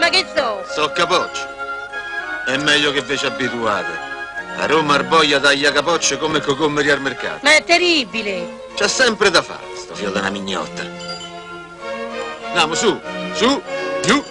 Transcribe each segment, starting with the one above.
ma che so? So capocce. È meglio che ve ci abituate. A Roma Arboia taglia capocce come cocommeri al mercato. Ma è terribile. C'è sempre da fare, sto figlio della mignotta. Andiamo, su, giù.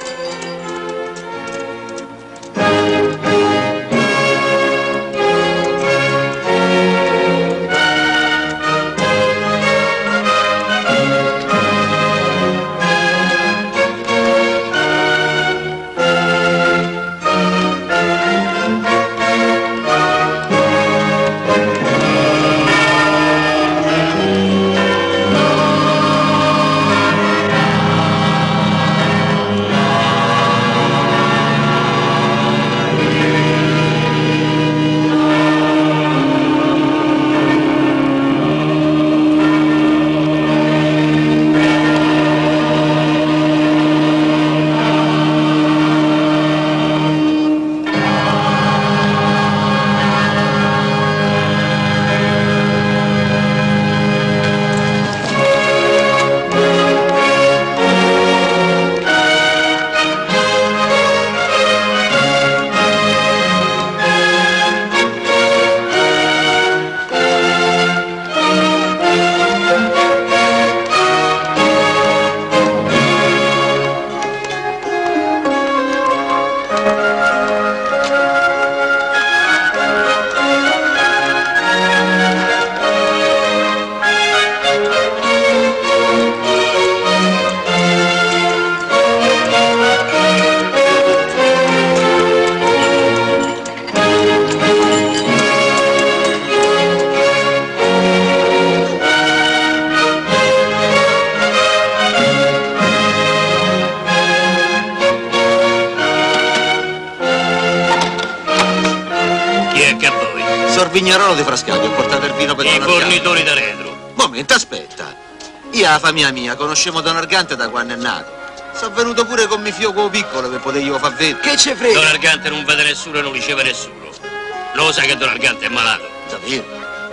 Vignerolo di Frascati, ho portato il vino per Don Argante. I fornitori da retro. Momento, aspetta. Io la famiglia mia conoscevo Don Argante da quando è nato. Sono venuto pure con mio figlio piccolo per poterglielo far vedere. Che ce frega? Don Argante non vede nessuno e non riceve nessuno. Lo sa che Don Argante è malato. Sapete?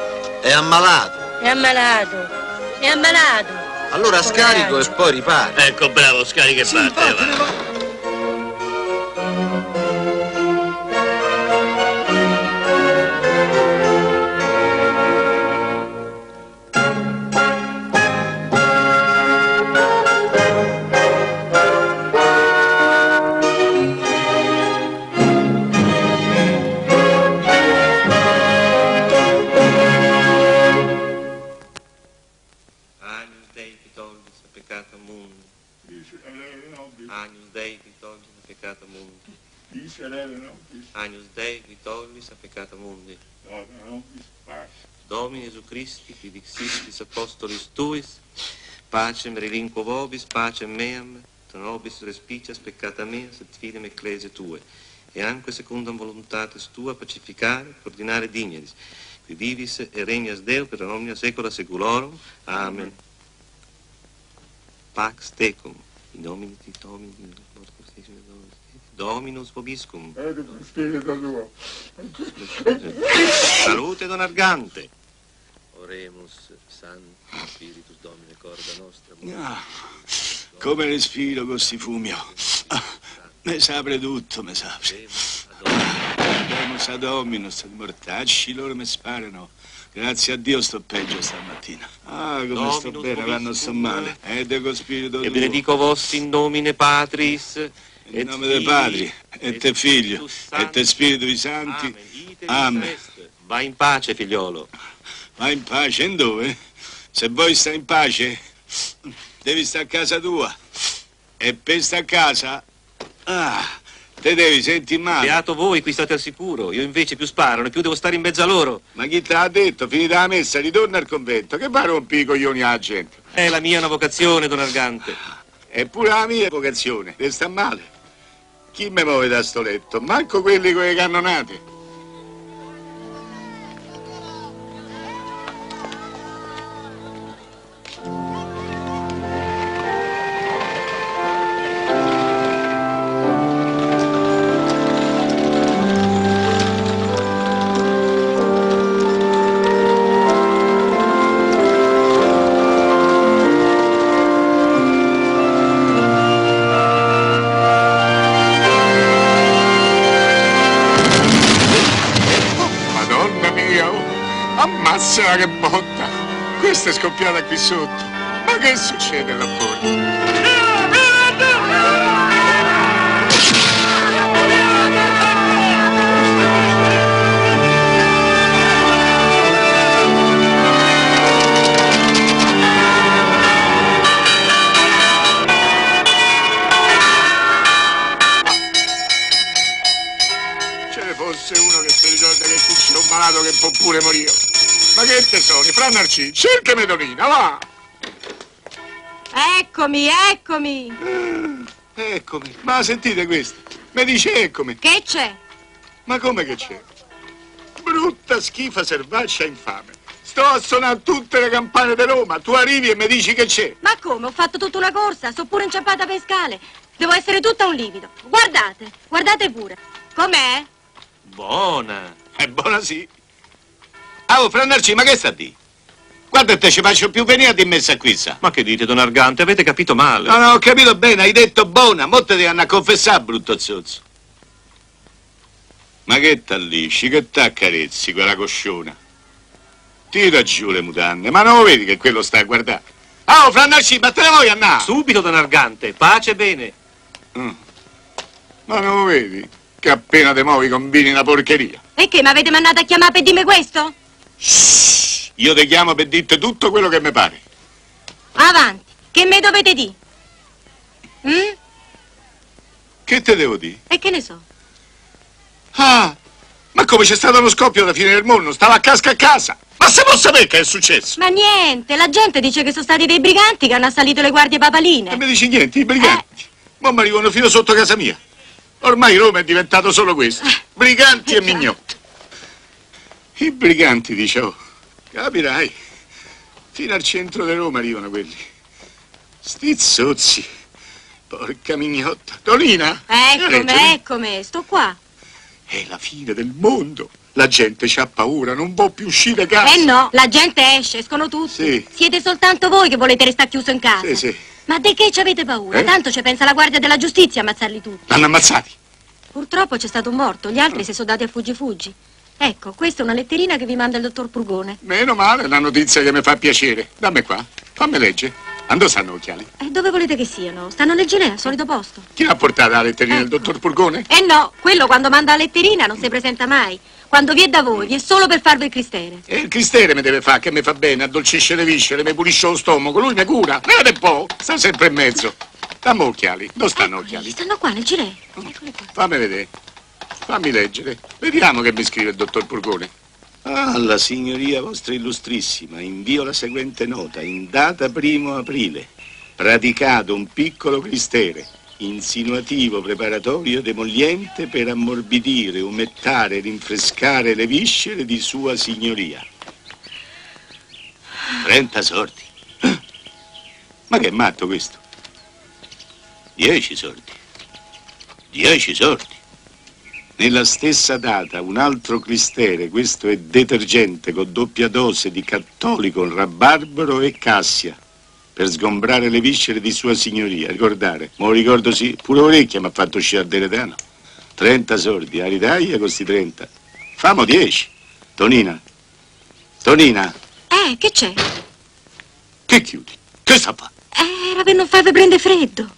È ammalato. È ammalato. È ammalato. Allora scarico e poi ripari. Ecco, bravo, scarica e parte, va. Agnus Dei, qui tollis a peccata mundi. Domini Gesù Christi, qui dixistis apostolis tuis, pacem relinquo vobis, pacem meam, te nobis respicias peccata mea, sed fidem ecclesiae tue, e anque secundam voluntatis tua pacificare, ordinare digneris, qui vivis e regnas Deo per omnia saecula saeculorum. Amen. Pax tecum, in nomine Domini, Dominus vobiscum. Salute Don Argante. Oremus, Sancti Spiritus Domine, corda nostra. Come respiro con sti fumi. Me sapre tutto, me sapre. Demus ad Dominus, ad mortacci, loro mi sparano. Grazie a Dio sto peggio stamattina. Ah, come Dominus sto bene quando sto male. Ed con spirito e benedico vos in nomine Patris. In nome dei Padri, e te Figlio, e te Spirito Santi. Amen. Va in pace, figliolo. Va in pace, in dove? Se vuoi stare in pace, devi stare a casa tua. E per stare a casa, te devi sentire male. Beato voi, qui state al sicuro. Io invece più sparano, più devo stare in mezzo a loro. Ma chi te l'ha detto? Finita la messa, ritorna al convento. Che fa rompi i coglioni alla gente? È la mia una vocazione, Don Argante. È pure la mia vocazione. Devi stare male. Chi mi muove da sto letto? Manco quelli con le cannonate. Ammazza che botta! Questa è scoppiata qui sotto. Ma che succede là fuori? Ce ne fosse uno che si ricorda che qui c'è un malato che può pure morire. Ma che tesori, Fra Narcì, cercami Donina, va! Eccomi, eccomi. Eccomi, ma sentite questo, mi dice eccomi. Che c'è? Ma come che c'è? Brutta schifa selvaccia infame. Sto a suonare tutte le campane di Roma, tu arrivi e mi dici che c'è. Ma come? Ho fatto tutta una corsa, sto pure inciampata per scale. Devo essere tutta un livido. Guardate, guardate pure. Com'è? Buona. È buona sì. Oh, Fra Narcì, ma che sta di? Guarda te, ci faccio più venire a dimessa qui, sa. Ma che dite, don Argante? Avete capito male. No, ho capito bene, hai detto buona. Mo te devi andare a confessare, brutto zozzo. Ma che t'allisci, che t'accarezzi quella cosciona? Tira giù le mutande, ma non lo vedi che quello sta a guardare? Oh, Fra Narcì, ma te ne vuoi andare? Subito, don Argante. Pace bene. Ma non lo vedi? Che appena te muovi combini una porcheria. E che, mi avete mandato a chiamare per dirmi questo? Shhh, io ti chiamo per dirti tutto quello che mi pare. Avanti, che me dovete dire? Che te devo dire? E che ne so? Ah, ma come c'è stato lo scoppio alla fine del mondo? Stava a casca a casa. Ma se può sapere che è successo? Ma niente, la gente dice che sono stati dei briganti che hanno assalito le guardie papaline. Non mi dici niente, i briganti. Ma mi arrivano fino sotto casa mia. Ormai Roma è diventato solo questo. Briganti e mignotti. I briganti, dicevo. Capirai. Fino al centro di Roma arrivano quelli. Sti zozzi. Porca mignotta. Donina? Eccomi, sto qua. È la fine del mondo. La gente c'ha paura, non può più uscire casa. Eh no, la gente esce, escono tutti. Sì. Siete soltanto voi che volete restare chiuso in casa. Sì, sì. Ma di che ci avete paura? Eh? Tanto ci pensa la guardia della giustizia a ammazzarli tutti. L'hanno ammazzati. Purtroppo c'è stato un morto, gli altri si sono dati a fuggi. Ecco, questa è una letterina che vi manda il dottor Purgone. Meno male, una notizia che mi fa piacere. Dammi qua, fammi leggere. Dove stanno occhiali? E dove volete che siano? Stanno nel Genè, al solito posto. Chi l'ha portata la letterina del dottor Purgone? Eh no, quello quando manda la letterina non si presenta mai. Quando vi è da voi, vi è solo per farvi il cristere. E il cristere mi deve fare, che mi fa bene, addolcisce le viscere, mi pulisce lo stomaco, lui mi cura. Guardate un po', sta sempre in mezzo. Dammi occhiali, dove stanno occhiali? Stanno qua nel Genè. Eccoli qua. Fammi vedere, fammi leggere. Vediamo che mi scrive il dottor Purgone. Alla signoria vostra illustrissima, invio la seguente nota, in data 1° aprile. Praticato un piccolo cristere, insinuativo preparatorio ed emolliente per ammorbidire, umettare e rinfrescare le viscere di sua signoria. 30 sordi. Ma che è matto questo? 10 sordi. 10 sordi. Nella stessa data un altro cristere, questo è detergente con doppia dose di cattolicon, rabarbaro e cassia, per sgombrare le viscere di sua signoria. Ricordare, me lo ricordo sì, pure orecchia mi ha fatto uscire deretano. 30 sordi, a ritaglia costi 30. Famo 10. Tonina. Tonina. Che c'è? Che chiudi? Che sta a fare? Era per non farvi prendere freddo.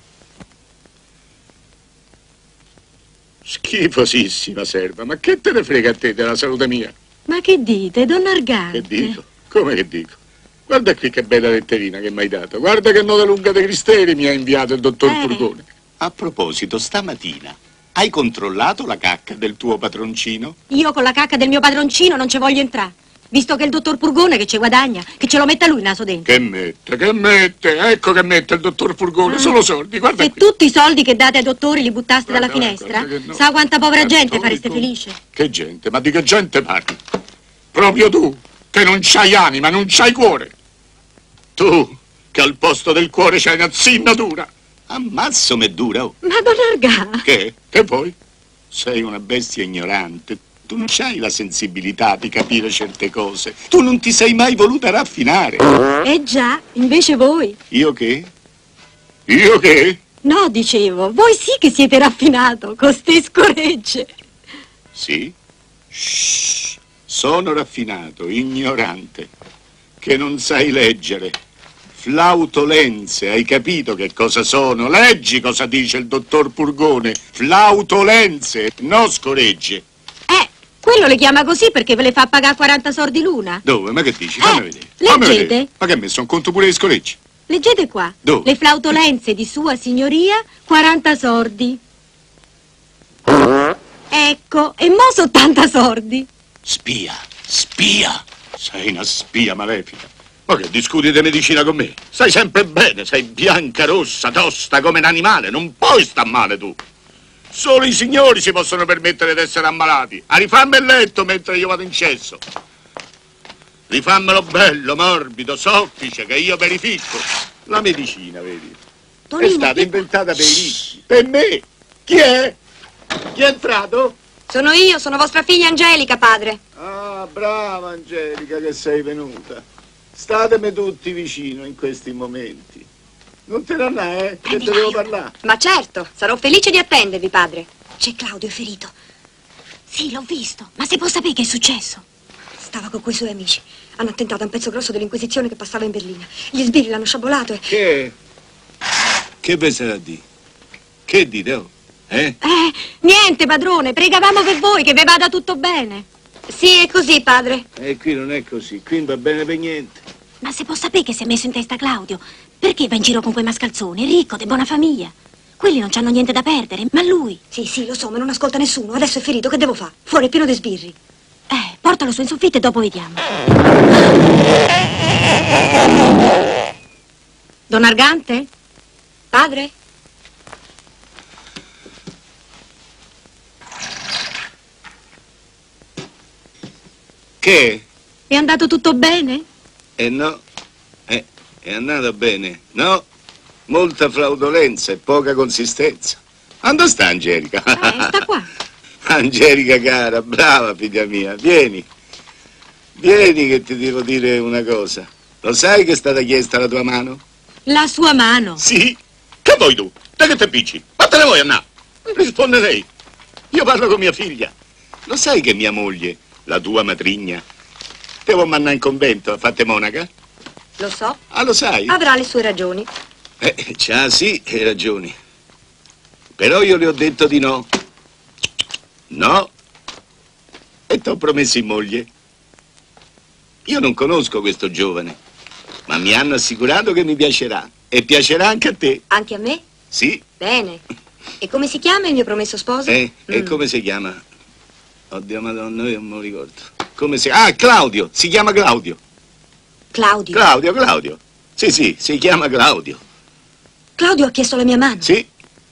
Schifosissima serva, ma che te ne frega a te della salute mia? Ma che dite, don Argante? Che dico? Come che dico? Guarda qui che bella letterina che mi hai dato. Guarda che nota lunga dei cristeri mi ha inviato il dottor Purgone. A proposito, stamattina hai controllato la cacca del tuo padroncino? Io con la cacca del mio padroncino non ci voglio entrare. Visto che il dottor Purgone che ci guadagna, che ce lo metta lui il naso dentro. Che mette? Ecco che mette il dottor Purgone, solo soldi, guarda Se qui. tutti i soldi che date ai dottori li buttaste dalla Guarda, finestra, guarda che no. sa quanta povera gente Cattolico. fareste felice. Che gente? Ma di che gente parli? Proprio tu, che non c'hai anima, non c'hai cuore. Tu, che al posto del cuore c'hai una zinnatura. Ammazzo me dura, oh. Ma don Argà, Che? Che vuoi? Sei una bestia ignorante. Tu non c'hai la sensibilità di capire certe cose. Tu non ti sei mai voluta raffinare. già, invece voi. Io che? Io che? No, dicevo, voi sì che siete raffinato, con ste scoregge. Sì? Shh. Sono raffinato, ignorante, che non sai leggere. Flautolenze, hai capito che cosa sono? Leggi cosa dice il dottor Purgone. Flautolenze, no scoregge. Quello le chiama così perché ve le fa pagare 40 soldi l'una. Dove? Ma che dici? Fammi vedere. Fammi leggete? vedere. Ma che ha messo un conto pure di scoreggi? Leggete qua. Dove? Le flautolenze di sua signoria, 40 sordi. Ecco, e mo' so 80 sordi. Spia, spia. Sei una spia malefica. Ma che discuti di medicina con me? Stai sempre bene, sei bianca, rossa, tosta come un animale. Non puoi star male tu. Solo i signori si possono permettere di essere ammalati. A rifammi il letto mentre io vado in cesso. Rifammelo bello, morbido, soffice, che io verifico. La medicina, vedi, Tonino, è stata inventata per i ricchi. Per me? Chi è? Chi è entrato? Sono io, sono vostra figlia Angelica, padre. Ah, brava Angelica che sei venuta. Statemi tutti vicino in questi momenti. Non te ne andai, che te devo parlare. Ma certo, sarò felice di attendervi, padre. C'è Claudio, è ferito. Sì, l'ho visto. Ma si può sapere che è successo? Stava con quei suoi amici. Hanno attentato a un pezzo grosso dell'Inquisizione che passava in Berlina. Gli sbirri l'hanno sciabolato e... Che penserà a dire? Che dite, oh? Niente, padrone. Pregavamo per voi, che vi vada tutto bene. Sì, è così, padre. E qui non è così, qui non va bene per niente. Ma si può sapere che si è messo in testa Claudio? Perché va in giro con quei mascalzoni? È ricco, di buona famiglia. Quelli non c'hanno niente da perdere, ma lui... Sì, lo so, ma non ascolta nessuno. Adesso è ferito, che devo fare? Fuori è pieno di sbirri. Portalo su in soffitta e dopo vediamo. Don Argante? Padre? Che? È andato tutto bene? No, è andato bene. No, molta fraudolenza e poca consistenza. Dove sta Angelica? Sta qua. Angelica cara, brava figlia mia, vieni. Vieni che ti devo dire una cosa. Lo sai che è stata chiesta la tua mano? La sua mano? Sì. Che vuoi tu? Da che te picci? Ma te ne vuoi andare? Risponde lei. Io parlo con mia figlia. Lo sai che mia moglie, la tua matrigna, te vuoi mandare in convento a fatte monaca? Lo so. Ah, lo sai? Avrà le sue ragioni. C'ha sì, hai ragioni. Però io le ho detto di no. No. E t'ho promesso in moglie. Io non conosco questo giovane, ma mi hanno assicurato che mi piacerà. E piacerà anche a te. Anche a me? Sì. Bene. E come si chiama il mio promesso sposo? E come si chiama? Oddio madonna, io non me lo ricordo. Come si... Ah, Claudio. Si chiama Claudio. Claudio. Claudio. Sì, si chiama Claudio. Claudio ha chiesto la mia mano? Sì.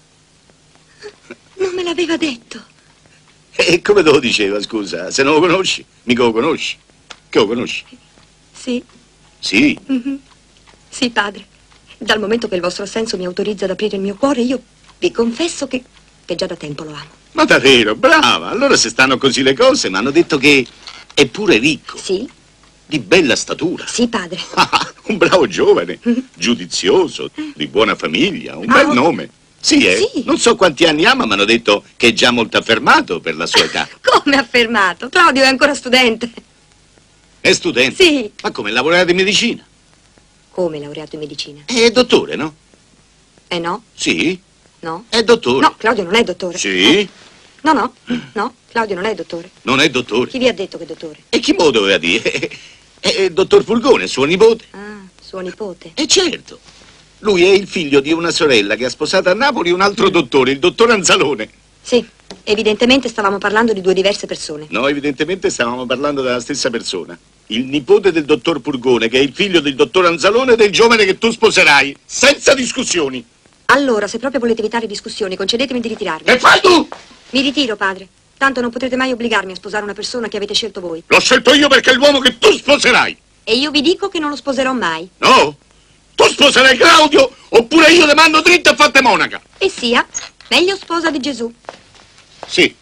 Non me l'aveva detto. E come te lo diceva, scusa? Se non lo conosci, mica lo conosci. Che lo conosci? Sì. Sì. Sì, padre. Dal momento che il vostro senso mi autorizza ad aprire il mio cuore, io vi confesso che già da tempo lo amo. Ma davvero, brava. Allora se stanno così le cose, mi hanno detto che è pure ricco. Sì. Di bella statura. Sì, padre. Un bravo giovane, giudizioso, di buona famiglia, un bel nome. Sì, Sì. Non so quanti anni ha, ma mi hanno detto che è già molto affermato per la sua età. Come affermato? Claudio è ancora studente. È studente? Sì. Ma come, laureato in medicina? Come laureato in medicina? È dottore, no? No? Sì, No? è dottore. No, Claudio non è dottore. Sì, No, Claudio non è dottore. non è dottore. Chi vi ha detto che è dottore? E chi mo doveva dire? È il dottor Fulgone, suo nipote. Ah, suo nipote. E certo, lui è il figlio di una sorella che ha sposato a Napoli un altro dottore, il dottor Anzalone. Sì, evidentemente stavamo parlando di due diverse persone. No, evidentemente stavamo parlando della stessa persona. Il nipote del dottor Purgone, che è il figlio del dottor Anzalone e del giovane che tu sposerai, senza discussioni. Allora, se proprio volete evitare discussioni, concedetemi di ritirarmi. Che fai tu? Mi ritiro, padre. Tanto non potrete mai obbligarmi a sposare una persona che avete scelto voi. L'ho scelto io perché è l'uomo che tu sposerai. E io vi dico che non lo sposerò mai. No? Tu sposerai Claudio oppure io le mando dritto a fatte monaca. E sia, meglio sposa di Gesù. Sì.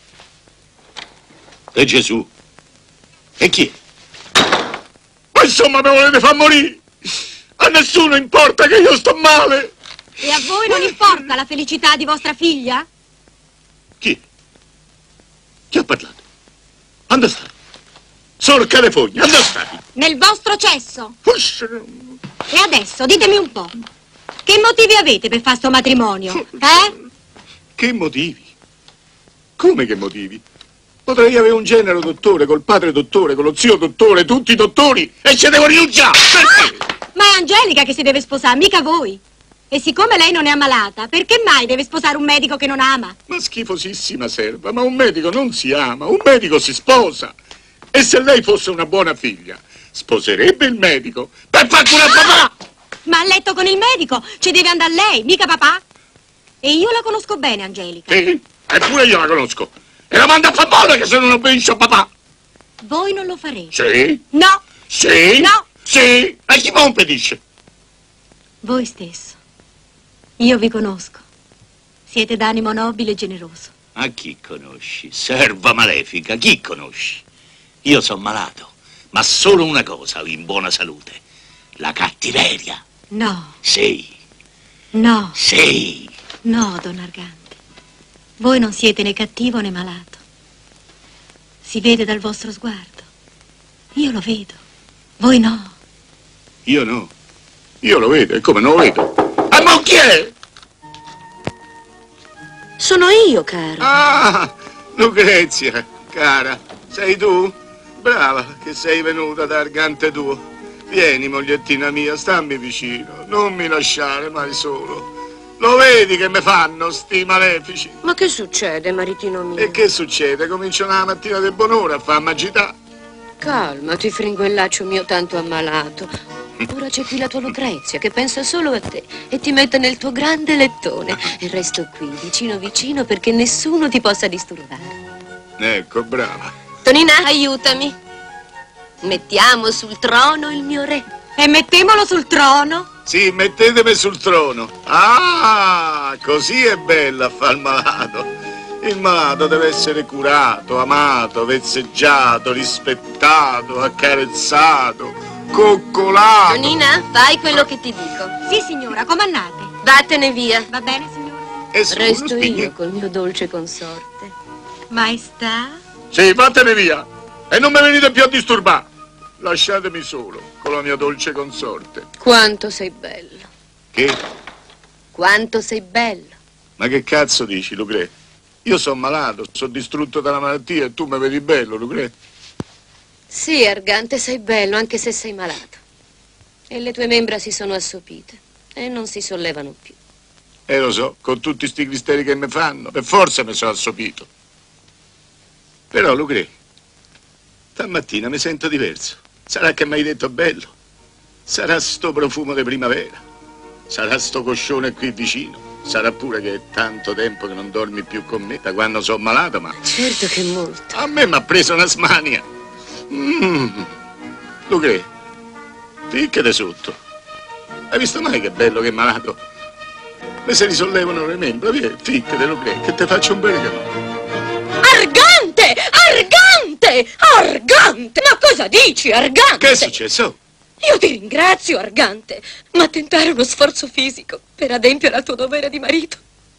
E Gesù. E chi è? Ma insomma mi volete far morire? A nessuno importa che io sto male. E a voi non importa la felicità di vostra figlia? Chi? Chi ha parlato? Dove sta? Sorca le fogne, dove stai? Nel vostro cesso. Ush. E adesso ditemi un po'. Che motivi avete per fare sto matrimonio? Che motivi? Come che motivi? Potrei avere un genero dottore, col padre dottore, con lo zio dottore, tutti dottori, e ce devo rinunciare! Perché? Ma è Angelica che si deve sposare, mica voi. E siccome lei non è ammalata, perché mai deve sposare un medico che non ama? Ma schifosissima serva, ma un medico non si ama, un medico si sposa. E se lei fosse una buona figlia, sposerebbe il medico per far curare papà! Ma a letto con il medico ci deve andare lei, mica papà. E io la conosco bene, Angelica. Sì, eppure io la conosco. E la manda a favore che se non obbedisce a papà. Voi non lo farete. Sì? No. Sì? No. Sì? E chi mi impedisce? Voi stesso. Io vi conosco. Siete d'animo nobile e generoso. Ma chi conosci? Serva malefica, chi conosci? Io sono malato, ma solo una cosa ho in buona salute. La cattiveria. No. Sì. No. Sì. No, Don Argante. Voi non siete né cattivo né malato. Si vede dal vostro sguardo. Io lo vedo. Voi no. Io no. Io lo vedo, e come non lo vedo? Ma chi è? Sono io, caro. Ah, Lucrezia, cara, sei tu? Brava che sei venuta da Argante tuo. Vieni, mogliettina mia, stammi vicino, non mi lasciare mai solo. Lo vedi che mi fanno sti malefici? Ma che succede, maritino mio? E che succede? Cominciano la mattina del buon'ora a farmi agitare. Calmati, fringuellaccio mio tanto ammalato. Ora c'è qui la tua Lucrezia che pensa solo a te e ti mette nel tuo grande lettone. E resto qui, vicino vicino, perché nessuno ti possa disturbare. Ecco, brava. Tonina, aiutami. Mettiamo sul trono il mio re. E mettemolo sul trono. Sì, mettetemi sul trono. Ah, così è bella a far malato. Il malato deve essere curato, amato, vezzeggiato, rispettato, accarezzato, coccolato. Tonina, fai quello che ti dico. Sì, signora, comandate. Vattene via. Va bene, signora? E su, Resto spigni. io col mio dolce consorte. Maestà? Sì, vattene via. E non mi venite più a disturbare. Lasciatemi solo con la mia dolce consorte. Quanto sei bello. Che? Quanto sei bello. Ma che cazzo dici, Lucre? Io sono malato, sono distrutto dalla malattia e tu mi vedi bello, Lucre? Sì, Argante, sei bello anche se sei malato. E le tue membra si sono assopite e non si sollevano più. Lo so, con tutti sti cristeri che mi fanno, per forza mi sono assopito. Però, Lucre, stamattina mi sento diverso. Sarà che mi hai detto bello. Sarà sto profumo di primavera. Sarà sto coscione qui vicino. Sarà pure che è tanto tempo che non dormi più con me, da quando sono malato, ma... Certo che molto. A me mi ha preso una smania. Lucre, ficcate sotto. Hai visto mai che bello che è malato? Mi si risollevano le membra, via, ficcate, Lucre, che te faccio un bel regalo. Argante! Argante! Argante! Ma cosa dici, Argante? Che è successo? Io ti ringrazio, Argante, ma tentare uno sforzo fisico per adempiere al tuo dovere di marito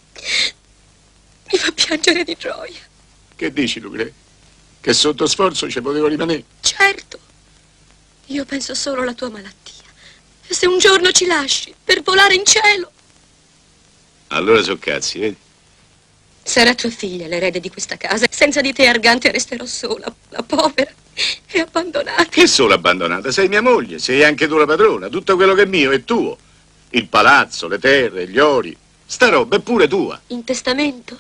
mi fa piangere di gioia. Che dici, Lucre? Che sotto sforzo ci potevo rimanere? Certo, io penso solo alla tua malattia. E se un giorno ci lasci per volare in cielo... Allora so cazzi, vedi? Sarà tua figlia l'erede di questa casa. Senza di te, Argante, resterò sola, la povera e abbandonata. Che solo abbandonata? Sei mia moglie, sei anche tu la padrona. Tutto quello che è mio è tuo. Il palazzo, le terre, gli ori. Sta roba è pure tua. In testamento?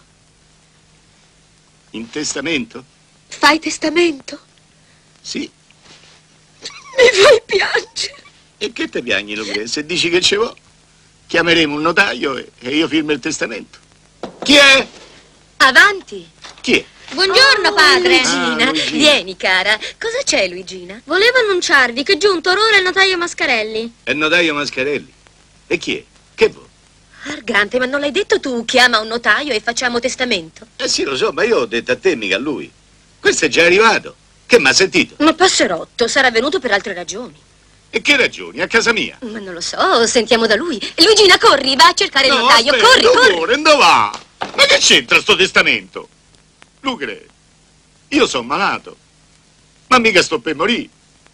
In testamento? Fai testamento? Sì. Mi fai piangere. E che te piagni, Lucre? Se dici che ce vuoi, chiameremo un notaio e io firmo il testamento. Chi è? Avanti. Chi è? Buongiorno, padre. Luigina. Luigina. Vieni, cara. Cosa c'è, Luigina? Volevo annunciarvi che è giunto ora il notaio Mascarelli. È il notaio Mascarelli. E chi è? Che vuoi? Argante, ma non l'hai detto tu? Chiama un notaio e facciamo testamento. Sì, lo so, ma io ho detto a te, mica a lui. Questo è già arrivato. Che m'ha sentito? Ma passerotto, sarà venuto per altre ragioni. E che ragioni? A casa mia? Ma non lo so, sentiamo da lui. Luigina, corri, va a cercare il No, notaio. aspetta, Corri, corri. amore, dove va? Ma che c'entra sto testamento? Lucre, io sono malato. Ma mica sto per morire.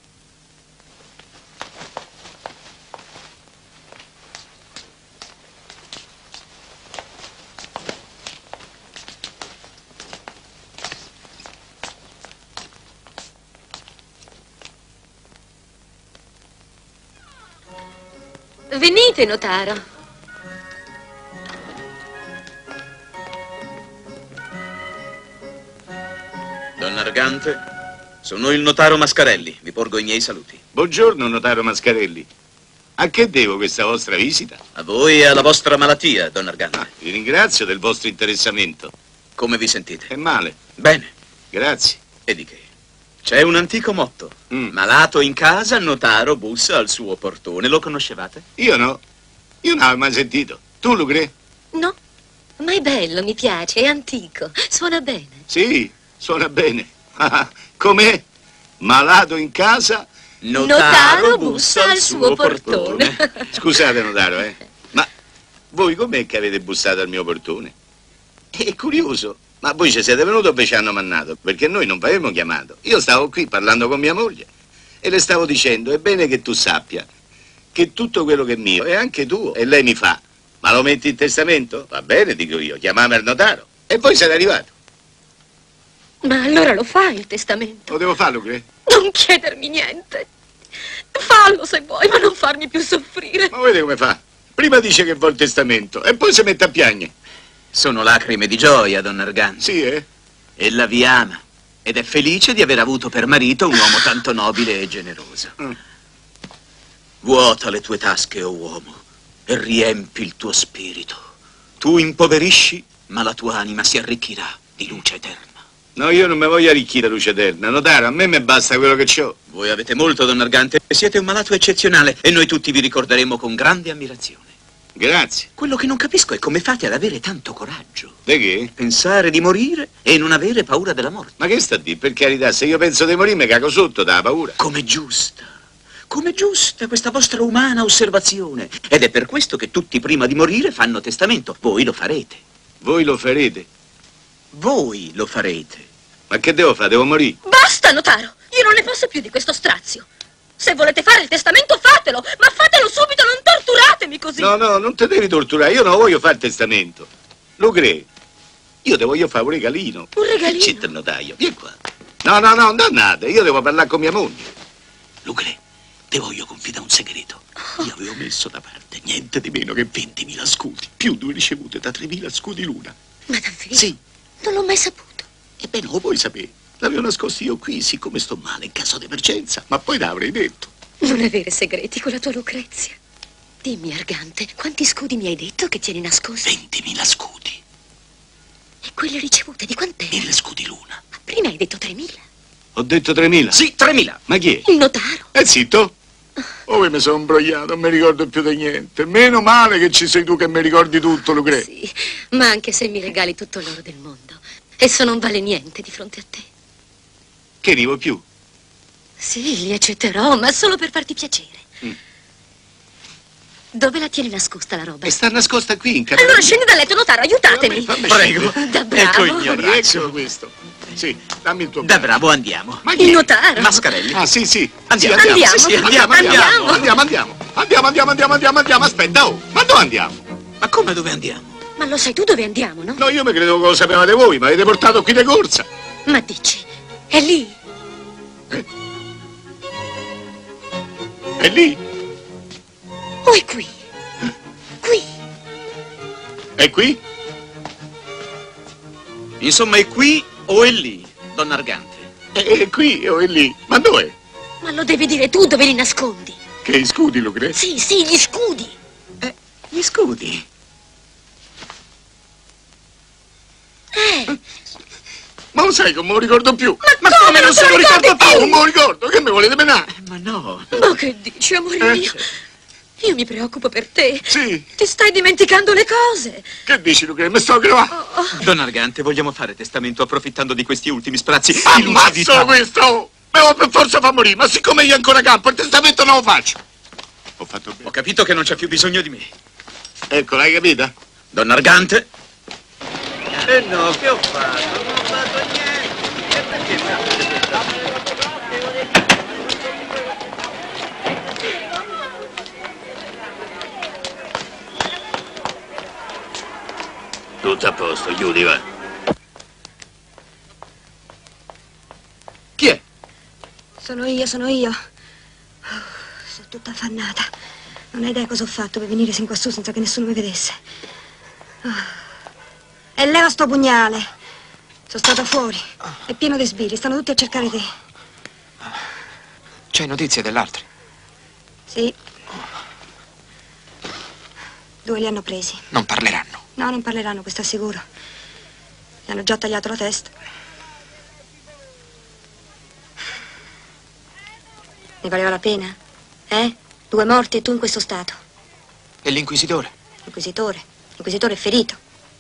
Venite, notaro. Donna Argante, sono il notaro Mascarelli. Vi porgo i miei saluti. Buongiorno, notaro Mascarelli. A che devo questa vostra visita? A voi e alla vostra malattia, donna Argante. Vi ringrazio del vostro interessamento. Come vi sentite? È male. Bene. Grazie. E di che? C'è un antico motto. Malato in casa, notaro bussa al suo portone. Lo conoscevate? Io no. Io non l'avevo mai sentito. Tu lo credi? No, ma è bello, mi piace, è antico, suona bene. Sì, suona bene. Com'è? Malato in casa? Notaro bussa al suo portone. Scusate, notaro, ma voi com'è che avete bussato al mio portone? È curioso. Ma voi ci siete venuti o vi ci hanno mannato? Perché noi non vi avevamo chiamato. Io stavo qui parlando con mia moglie e le stavo dicendo, è bene che tu sappia che tutto quello che è mio è anche tuo. E lei mi fa, ma lo metti in testamento? Va bene, dico io, chiamami il notaro. E poi siete arrivato. Ma allora lo fai il testamento? Lo devo farlo, credi? Non chiedermi niente. Fallo se vuoi, ma non farmi più soffrire. Ma vedete come fa? Prima dice che vuol il testamento e poi si mette a piangere. Sono lacrime di gioia, donna Argante. Sì, Ella vi ama ed è felice di aver avuto per marito un uomo tanto nobile e generoso. Vuota le tue tasche, o uomo, e riempi il tuo spirito. Tu impoverisci, ma la tua anima si arricchirà di luce eterna. No, io non mi voglio arricchire a luce eterna. Notaro, a me mi basta quello che ho. Voi avete molto, donna Argante, e siete un malato eccezionale, e noi tutti vi ricorderemo con grande ammirazione. Grazie. Quello che non capisco è come fate ad avere tanto coraggio. De che? Pensare di morire e non avere paura della morte. Ma che sta a dire? Per carità, se io penso di morire mi cago sotto dalla paura. Com'è giusta questa vostra umana osservazione. Ed è per questo che tutti prima di morire fanno testamento. Voi lo farete. Voi lo farete? Voi lo farete. Ma che devo fare? Devo morire? Basta, notaro! Io non ne posso più di questo strazio. Se volete fare il testamento, fatelo! Ma fatelo subito, non torturatemi così! No, non te devi torturare, io non voglio fare il testamento. Lo credi? Io ti voglio fare un regalino. Un regalino? Zitta il notaio, vieni qua. No, dannate, io devo parlare con mia moglie. Lucre, ti voglio confidare un segreto. Io avevo messo da parte niente di meno che 20.000 scudi, più 2 ricevute da 3.000 scudi l'una. Ma davvero? Sì. Non l'ho mai saputo. Ebbene, lo puoi sapere. L'avevo nascosto io qui, siccome sto male in caso d'emergenza, ma poi l'avrei detto. Non avere segreti con la tua Lucrezia. Dimmi, Argante, quanti scudi mi hai detto che tieni nascosti? 20.000 scudi. E quelle ricevute di quant'è? 1.000 scudi l'una. Ma prima hai detto 3.000. Ho detto 3.000? Sì, 3.000. Ma chi è? Il notaro. Zitto. Oh, mi sono imbrogliato, non mi ricordo più di niente. Meno male che ci sei tu che mi ricordi tutto, Lucre. Sì, ma anche se mi regali tutto l'oro del mondo, esso non vale niente di fronte a te. Che ne vuoi più? Sì, li accetterò, ma solo per farti piacere. Dove la tieni nascosta la roba? E sta nascosta qui in camera. Allora scendi dal letto, notaro, aiutatemi. Prego. Da bravo. Ecco il mio braccio. Eccolo questo. Sì, dammi il tuo Da bravo, andiamo. Ma Il notaro. Mascarelli. Ah, sì. Andiamo. Sì, Andiamo. Sì, andiamo. Andiamo, aspetta, oh. Ma dove andiamo? Ma come dove andiamo? Ma lo sai tu dove andiamo, no? No, io mi credevo che lo sapevate voi, ma avete portato qui di corsa. Ma dici, è lì? È lì? O è qui? Qui? È qui? Insomma, è qui o è lì, donna Argante? È qui o è lì? Ma dov'è? Ma lo devi dire tu dove li nascondi. Che scudi, Lucre? Sì, gli scudi. Gli scudi. Ma lo sai che non me lo ricordo più? Ma come non se lo ricordi più? Non me lo ricordo, che mi volete menare? Ma no. Ma che dici, amore mio? Io mi preoccupo per te. Sì. Ti stai dimenticando le cose. Che dici, Lucre? Mi sto gravando. Donna Argante, vogliamo fare testamento approfittando di questi ultimi sprazzi di Ammazzo lucidità. questo! Me lo per forza fa morire, ma siccome io ancora campo, il testamento non lo faccio. Ho fatto bene. Ho capito che non c'è più bisogno di me. Ecco, l'hai capita? Donna Argante. No, che ho fatto? Non ho fatto niente. E perché mi avete detto? tutto a posto, chiudi, va. Chi è? Sono io. Oh, sono tutta affannata. Non hai idea cosa ho fatto per venire sin quassù senza che nessuno mi vedesse. Oh. E leva sto pugnale. Sono stata fuori. È pieno di sbirri, stanno tutti a cercare te. C'hai notizie dell'altro? Sì. 2 li hanno presi. Non parleranno. No, non parleranno, questo assicuro. Gli hanno già tagliato la testa. Ne valeva la pena? 2 morti e tu in questo stato. E l'inquisitore? L'inquisitore è ferito.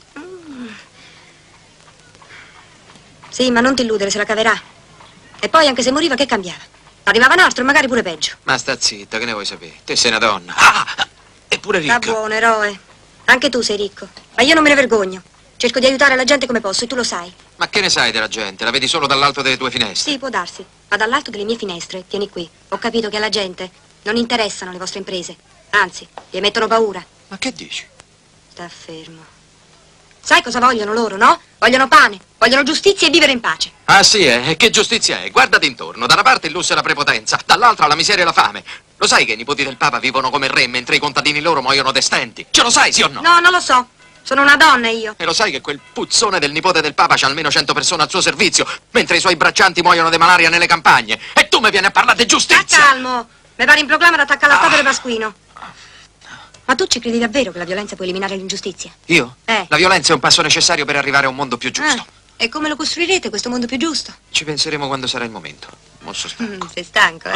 Sì, ma non ti illudere, se la caverà. E poi, anche se moriva, che cambiava? Arrivava un altro e magari pure peggio. Ma sta zitta, che ne vuoi sapere? Te sei una donna. Ah, eppure ricca. Sta buono, eroe. Anche tu sei ricco. Ma io non me ne vergogno. Cerco di aiutare la gente come posso e tu lo sai. Ma che ne sai della gente? La vedi solo dall'alto delle tue finestre? Sì, può darsi. Ma dall'alto delle mie finestre, tieni qui, ho capito che alla gente non interessano le vostre imprese. Anzi, gli mettono paura. Ma che dici? Sta fermo. Sai cosa vogliono loro, no? Vogliono pane, vogliono giustizia e vivere in pace. Ah sì, E che giustizia è? Guardati intorno. Da una parte il lusso e la prepotenza, dall'altra la miseria e la fame. Lo sai che i nipoti del Papa vivono come re mentre i contadini loro muoiono de stenti? Ce lo sai, sì o no? No, non lo so. Sono una donna io. E lo sai che quel puzzone del nipote del Papa c'ha almeno 100 persone al suo servizio, mentre i suoi braccianti muoiono di malaria nelle campagne? E tu mi vieni a parlare di giustizia? Sta calmo. Mi pare in proclama ad attaccare la statua di Pasquino. Ma tu ci credi davvero che la violenza può eliminare l'ingiustizia? Io? La violenza è un passo necessario per arrivare a un mondo più giusto. E come lo costruirete questo mondo più giusto? Ci penseremo quando sarà il momento. Mo' sono stanco. Sei stanco,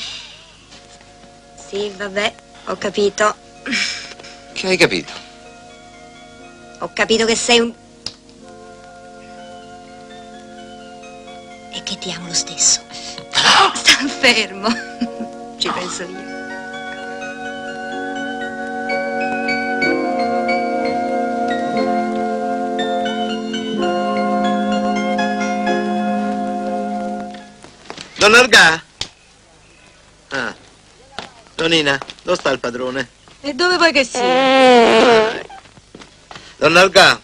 Sì, vabbè, ho capito. Che hai capito? Ho capito che sei un... E che ti amo lo stesso. Sta fermo. Ci penso io. Don Argà? Ah. Donina, dove sta il padrone? E dove vuoi che sia? Don Argà?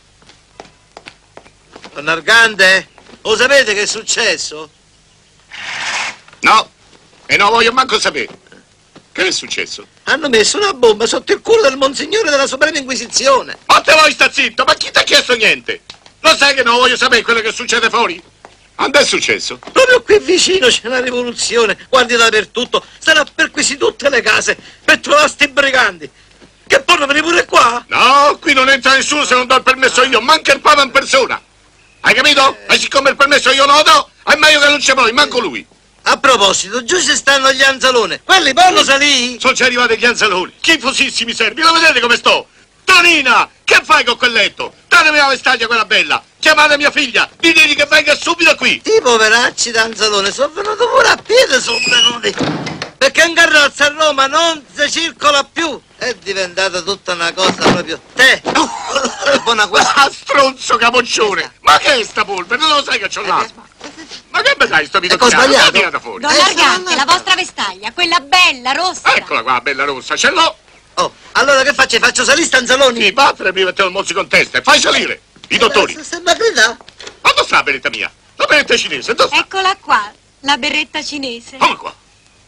Don Argante? Lo sapete che è successo? No, e non voglio manco sapere. Che è successo? Hanno messo una bomba sotto il culo del Monsignore della Suprema Inquisizione. Ma te vuoi sta zitto? Ma chi ti ha chiesto niente? Lo sai che non voglio sapere quello che succede fuori? Quando è successo? Proprio qui vicino c'è una rivoluzione. Guardi dappertutto. Stanno a perquisire tutte le case per trovare sti briganti. Che possono venire pure qua? No, qui non entra nessuno se non do il permesso io, manca il Papa in persona. Hai capito? E siccome il permesso io non lo do, è meglio che non ci provi, manco lui. A proposito, giù ci stanno gli anzaloni. Quelli possono salire? Sono già arrivati gli anzaloni. Schifosissimi servi, lo vedete come sto? Tonina, che fai con quel letto? Datemi la vestaglia quella bella. Chiamate mia figlia, ditemi che venga subito qui. I poveracci d'anzalone sono venuti pure a piedi, sono venuti. Perché in carrozza a Roma non si circola più. È diventata tutta una cosa proprio... Te! Buona questa... Ah, stronzo capoccione! Ma che è sta polvere? Non lo sai che c'ho l'asma? Ma che mi dai sto vito? Ecco, ho sbagliato. Tirata fuori. Don Argante, la vostra vestaglia, quella bella, rossa. Eccola qua, bella rossa, ce l'ho! Oh, allora che faccio? Faccio salire stanzaloni? Sì, battere prima te il mozzico in testa e fai salire! I dottori! Sembra gridare. Ma dove sta la beretta mia? La beretta cinese, dove sta? Eccola qua, la berretta cinese. Come qua?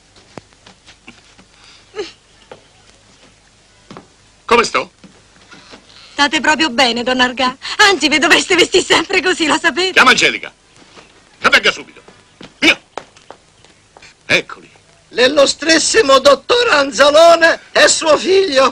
Come sto? State proprio bene, Don Argà. Anzi, vi dovreste vestire sempre così, lo sapete? Chiama Angelica. Che venga subito. Via. Eccoli. L'illustrissimo dottor Anzalone e suo figlio.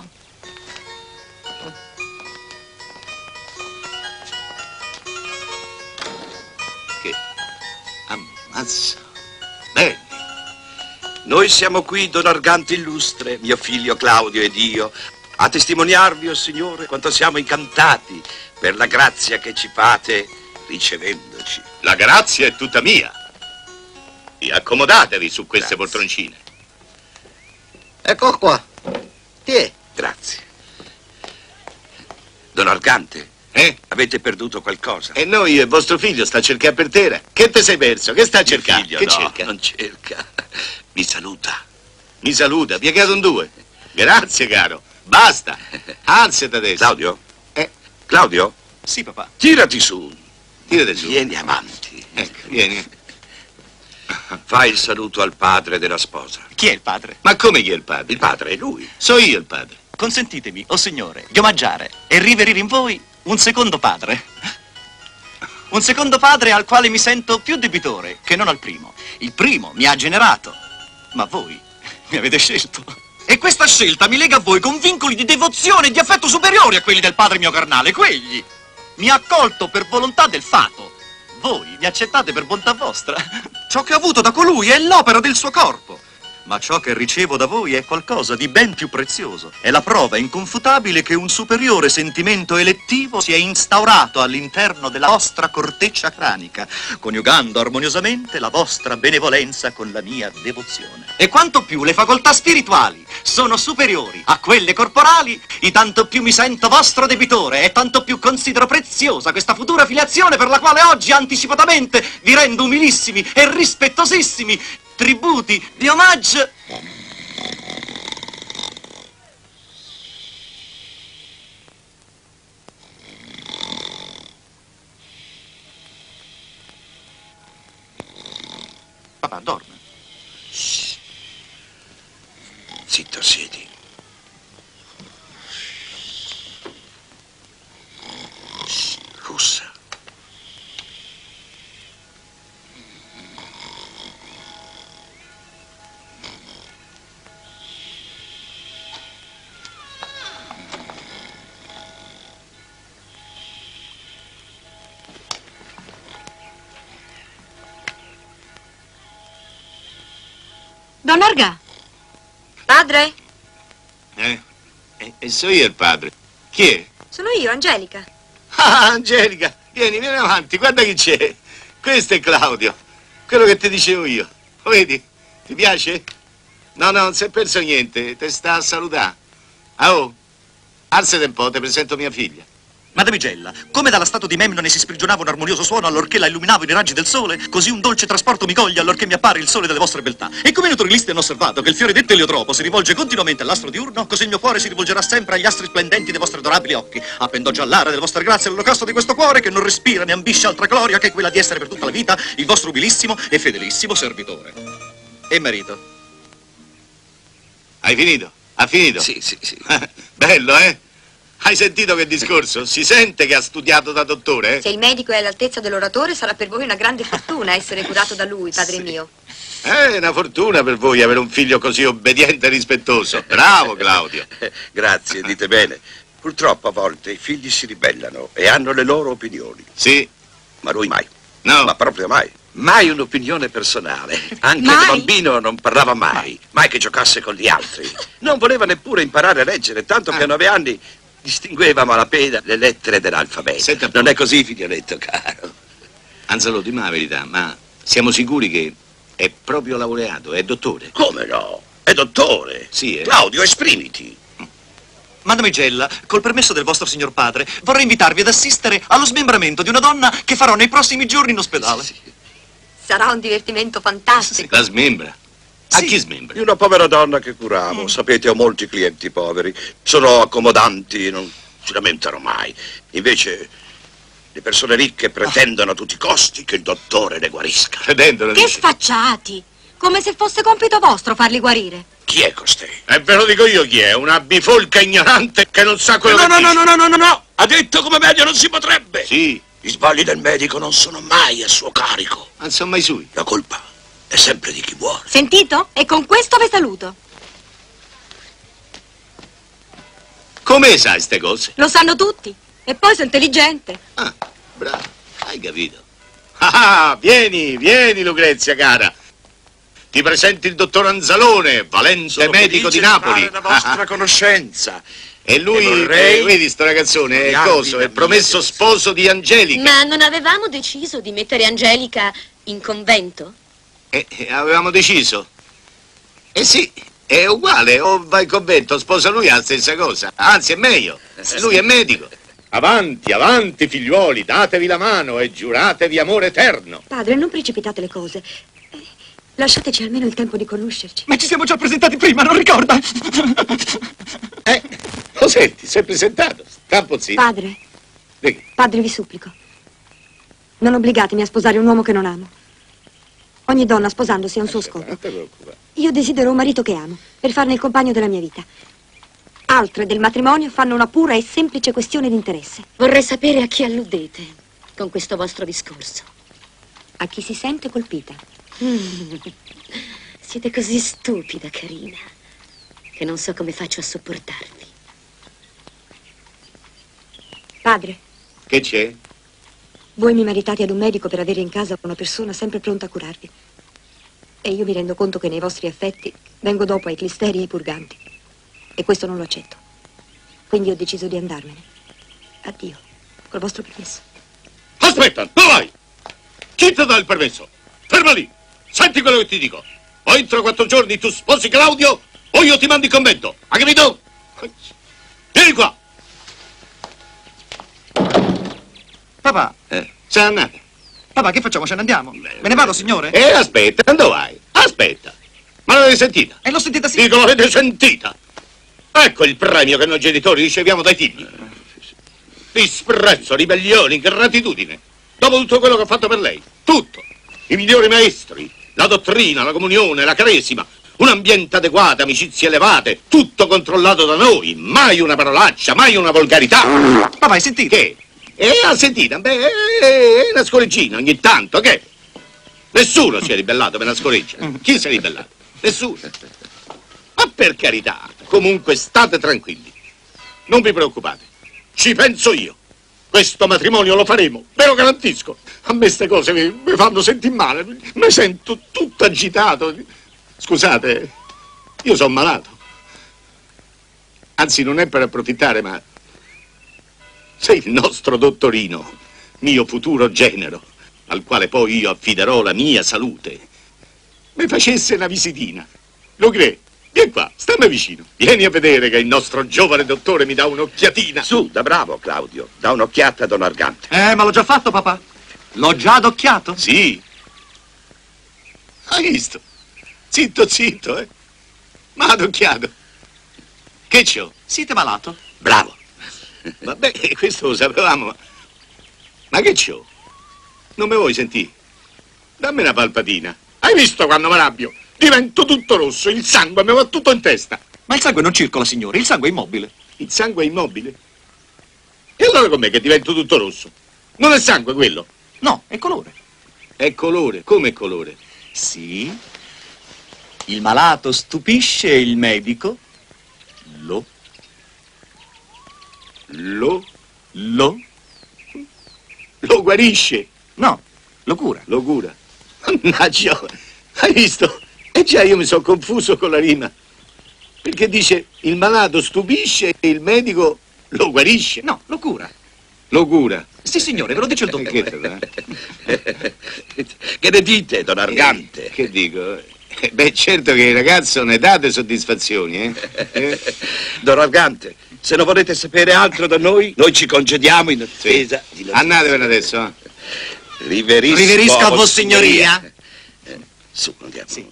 Che? Ammazza. Bene. Noi siamo qui, Don Argante Illustre, mio figlio Claudio ed io, a testimoniarvi, o Signore, quanto siamo incantati per la grazia che ci fate ricevendoci. La grazia è tutta mia. E accomodatevi su queste poltroncine. Ecco qua. Chi è? Grazie. Don Argante, avete perduto qualcosa? E noi, vostro figlio, sta a cercare per terra. Che te sei perso? Che sta a cercare? Figlio, che no, cerca? non cerca. Mi saluta. Mi saluta, piegato in due. Grazie, caro. Basta. Alzati adesso. Claudio? Claudio? Sì, papà. Tirati su. Tirati su. Vieni avanti. Ecco, vieni. Fai il saluto al padre della sposa. Chi è il padre? Ma come chi è il padre? Il padre è lui. So io il padre. Consentitemi, o signore, di omaggiare e riverire in voi un secondo padre. Un secondo padre al quale mi sento più debitore che non al primo. Il primo mi ha generato, ma voi mi avete scelto. E questa scelta mi lega a voi con vincoli di devozione e di affetto superiori a quelli del padre mio carnale. Quegli mi ha accolto per volontà del fato. Voi mi accettate per bontà vostra. Ciò che ho avuto da colui è l'opera del suo corpo. Ma ciò che ricevo da voi è qualcosa di ben più prezioso. È la prova inconfutabile che un superiore sentimento elettivo si è instaurato all'interno della vostra corteccia cranica, coniugando armoniosamente la vostra benevolenza con la mia devozione. E quanto più le facoltà spirituali sono superiori a quelle corporali, e tanto più mi sento vostro debitore e tanto più considero preziosa questa futura filiazione per la quale oggi anticipatamente vi rendo umilissimi e rispettosissimi tributi di omaggio. Papà, dorme. Shh. Zitto, siedi. Shh. Russa. Don Argà. Padre? E so io il padre. Chi è? Sono io, Angelica. Ah, Angelica, vieni avanti, guarda chi c'è. Questo è Claudio, quello che ti dicevo io. Lo vedi? Ti piace? No, non si è perso niente, te sta a salutare. Ah, oh, alzate un po', ti presento mia figlia. Madamigella, come dalla statua di Memnone si sprigionava un armonioso suono allorché la illuminavano i raggi del sole, così un dolce trasporto mi coglie allorché mi appare il sole delle vostre beltà. E come i naturalisti hanno osservato che il fiore detto eliotropo si rivolge continuamente all'astro diurno, così il mio cuore si rivolgerà sempre agli astri splendenti dei vostri adorabili occhi. Appendo già all'ara delle vostre grazie all'olocausto di questo cuore che non respira né ambisce altra gloria che quella di essere per tutta la vita il vostro ubilissimo e fedelissimo servitore. E marito. Hai finito? Ha finito? Sì. Bello, eh? Hai sentito che discorso? Si sente che ha studiato da dottore, eh? Se il medico è all'altezza dell'oratore, sarà per voi una grande fortuna essere curato da lui, padre mio. È una fortuna per voi avere un figlio così obbediente e rispettoso. Bravo, Claudio. Grazie, dite bene. Purtroppo a volte i figli si ribellano e hanno le loro opinioni. Sì. Ma lui mai. No. Ma proprio mai. Mai un'opinione personale. Anche Mai? da bambino non parlava mai. Mai che giocasse con gli altri. Non voleva neppure imparare a leggere, tanto che a 9 anni distingueva a malapena le lettere dell'alfabeto. Senta, non è così, figlioletto caro. Anzalo, dimmi la verità, ma siamo sicuri che è proprio laureato, è dottore? Come no? È dottore. Sì, Claudio, esprimiti. Madamigella, col permesso del vostro signor padre, vorrei invitarvi ad assistere allo smembramento di una donna che farò nei prossimi giorni in ospedale. Sì. Sarà un divertimento fantastico. La smembra? A Sì. chi smembra? Di una povera donna che curavo. Sapete, ho molti clienti poveri. Sono accomodanti, non si lamentano mai. Invece le persone ricche pretendono a tutti i costi che il dottore le guarisca. Pretendono, Che dice. sfacciati! Come se fosse compito vostro farli guarire. Chi è costei? E ve lo dico io chi è, una bifolca ignorante che non sa quello che dice. No. Ha detto come meglio non si potrebbe. Sì, Gli sbagli del medico non sono mai a suo carico. ma sono mai sui. La colpa è sempre di chi vuole. Sentito? E con questo vi saluto. Come sai ste cose? Lo sanno tutti. E poi sono intelligente. Ah, bravo, hai capito. Ah, vieni Lucrezia cara. Ti presenti il dottor Anzalone, valente Sono medico di felice Napoli. fare la vostra conoscenza. E lui, E vorrei vedi sto ragazzone, è coniarvi coso, la è il promesso mia sposo di Angelica. Ma non avevamo deciso di mettere Angelica in convento? Avevamo deciso. Sì, è uguale, o vai in convento, sposa lui, è la stessa cosa. Anzi, è meglio, lui è medico. Avanti, figliuoli, datevi la mano e giuratevi amore eterno. Padre, non precipitate le cose. Lasciateci almeno il tempo di conoscerci. Ma ci siamo già presentati prima, non ricorda? Lo senti, si è presentato, sta un po' zitto. Padre, Padre, vi supplico. Non obbligatemi a sposare un uomo che non amo. Ogni donna sposandosi ha un suo scopo. Non ti preoccupare. Io desidero un marito che amo, per farne il compagno della mia vita. Altre del matrimonio fanno una pura e semplice questione di interesse. Vorrei sapere a chi alludete con questo vostro discorso. A chi si sente colpita. Siete così stupida, carina, che non so come faccio a sopportarvi. Padre, Che c'è? voi mi maritate ad un medico per avere in casa una persona sempre pronta a curarvi. E io mi rendo conto che nei vostri affetti vengo dopo ai clisteri e ai purganti. E questo non lo accetto. Quindi ho deciso di andarmene. Addio, col vostro permesso. Aspetta, dove vai? Chi ti dà il permesso? Ferma lì. Senti quello che ti dico. O entro 4 giorni tu sposi Claudio, o io ti mando in convento. Ha capito? Vieni qua. Papà. Sei andata? Papà, che facciamo? Ce ne andiamo? Me ne vado, signore? Aspetta, dove vai? Aspetta. Ma l'avete sentita? L'ho sentita sì. Dico, l'avete sentita? Ecco il premio che noi genitori riceviamo dai figli. Disprezzo, ribellione, ingratitudine. Dopo tutto quello che ho fatto per lei. Tutto. I migliori maestri, la dottrina, la comunione, la cresima, un ambiente adeguato, amicizie elevate, tutto controllato da noi. Mai una parolaccia, mai una volgarità. Papà, hai sentito? Che? Ha sentita? Beh, è una scoreggina ogni tanto, che? Nessuno si è ribellato per una scoreggia. Chi si è ribellato? Nessuno. Ma per carità, comunque state tranquilli. Non vi preoccupate. Ci penso io. Questo matrimonio lo faremo, ve lo garantisco. A me queste cose mi fanno sentire male. Mi sento tutto agitato. Scusate, io sono malato. Anzi, non è per approfittare, ma... sei il nostro dottorino, mio futuro genero, al quale poi io affiderò la mia salute. Mi facesse una visitina. Lo credi? Vieni qua, stammi vicino. Vieni a vedere che il nostro giovane dottore mi dà un'occhiatina. Su, da bravo, Claudio. Da un'occhiata a Don Argante. Ma l'ho già fatto, papà. L'ho già adocchiato. Sì. Hai visto? Zitto, zitto, eh. Ma adocchiato. Che c'ho? Siete malato? Bravo. Vabbè, questo lo sapevamo. Ma che c'ho? Non me vuoi sentire? Dammi una palpatina. Hai visto quando mi arrabbio? Divento tutto rosso, il sangue mi va tutto in testa. Ma il sangue non circola, signore, il sangue è immobile. Il sangue è immobile? E allora com'è che divento tutto rosso? Non è sangue quello? No, è colore. È colore? Come è colore? Sì. Il malato stupisce il medico. Lo guarisce? No, lo cura. Lo cura. Mannaggia, hai visto? E già io mi sono confuso con la rima. Perché dice il malato stupisce e il medico lo guarisce. No, lo cura. Lo cura? Sì, signore, ve lo dice il dottore. Che ne dite, Don Argante? Che dico? Beh, certo che il ragazzo ne date soddisfazioni, Don Argante, se non volete sapere altro da noi, noi ci congediamo in attesa di... Andatevene adesso. Riverisco a Vossignoria. Su, andiamo. Sì.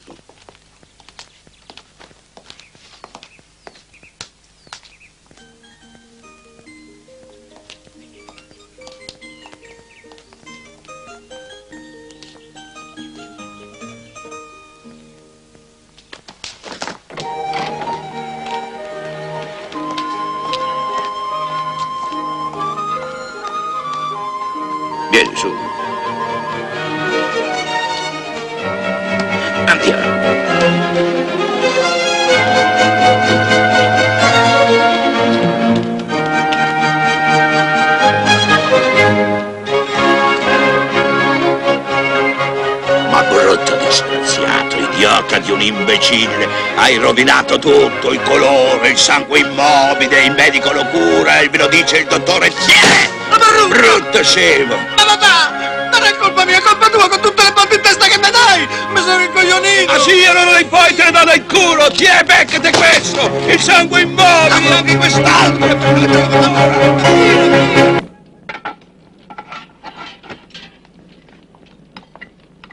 Vieni su. Andiamo. Ma brutto disgraziato, idiota di un imbecille, hai rovinato tutto, il colore, il sangue immobile, il medico lo cura, e me lo dice il dottore, tiene! Brutto scemo! Ma papà, non è colpa mia, è colpa tua con tutte le botte in testa che mi dai! Mi sono incoglionito! Ah sì, allora e poi te ne do nel culo! Tiè, beccate questo! Il sangue immobile, anche quest'altro!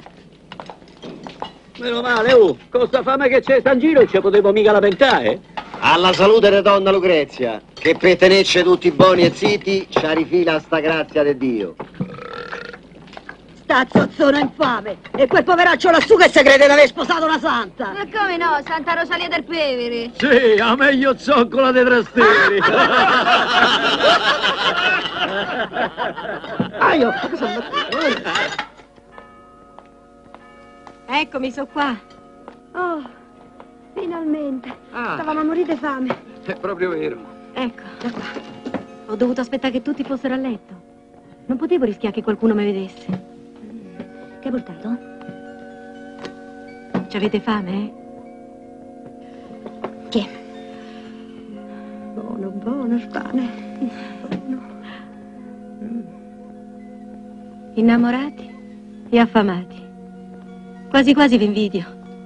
Meno male, con sta fame che c'è sta in giro non ci potevo mica lamentare. Alla salute di donna Lucrezia, che per tenerci tutti buoni e zitti, ci rifila sta grazia di Dio. Sta zozzona infame! E quel poveraccio lassù che si crede di aver sposato una santa! Ma come no, Santa Rosalia del Pevere! Sì, a meglio zoccola dei Trastevere! Eccomi, sono qua. Oh, finalmente! Stavamo a morire di fame. È proprio vero. Ecco, da qua. Ho dovuto aspettare che tutti fossero a letto. Non potevo rischiare che qualcuno mi vedesse. Che hai portato? Ci avete fame, eh? Che? Buono, buono il pane. Innamorati e affamati. Quasi quasi vi invidio.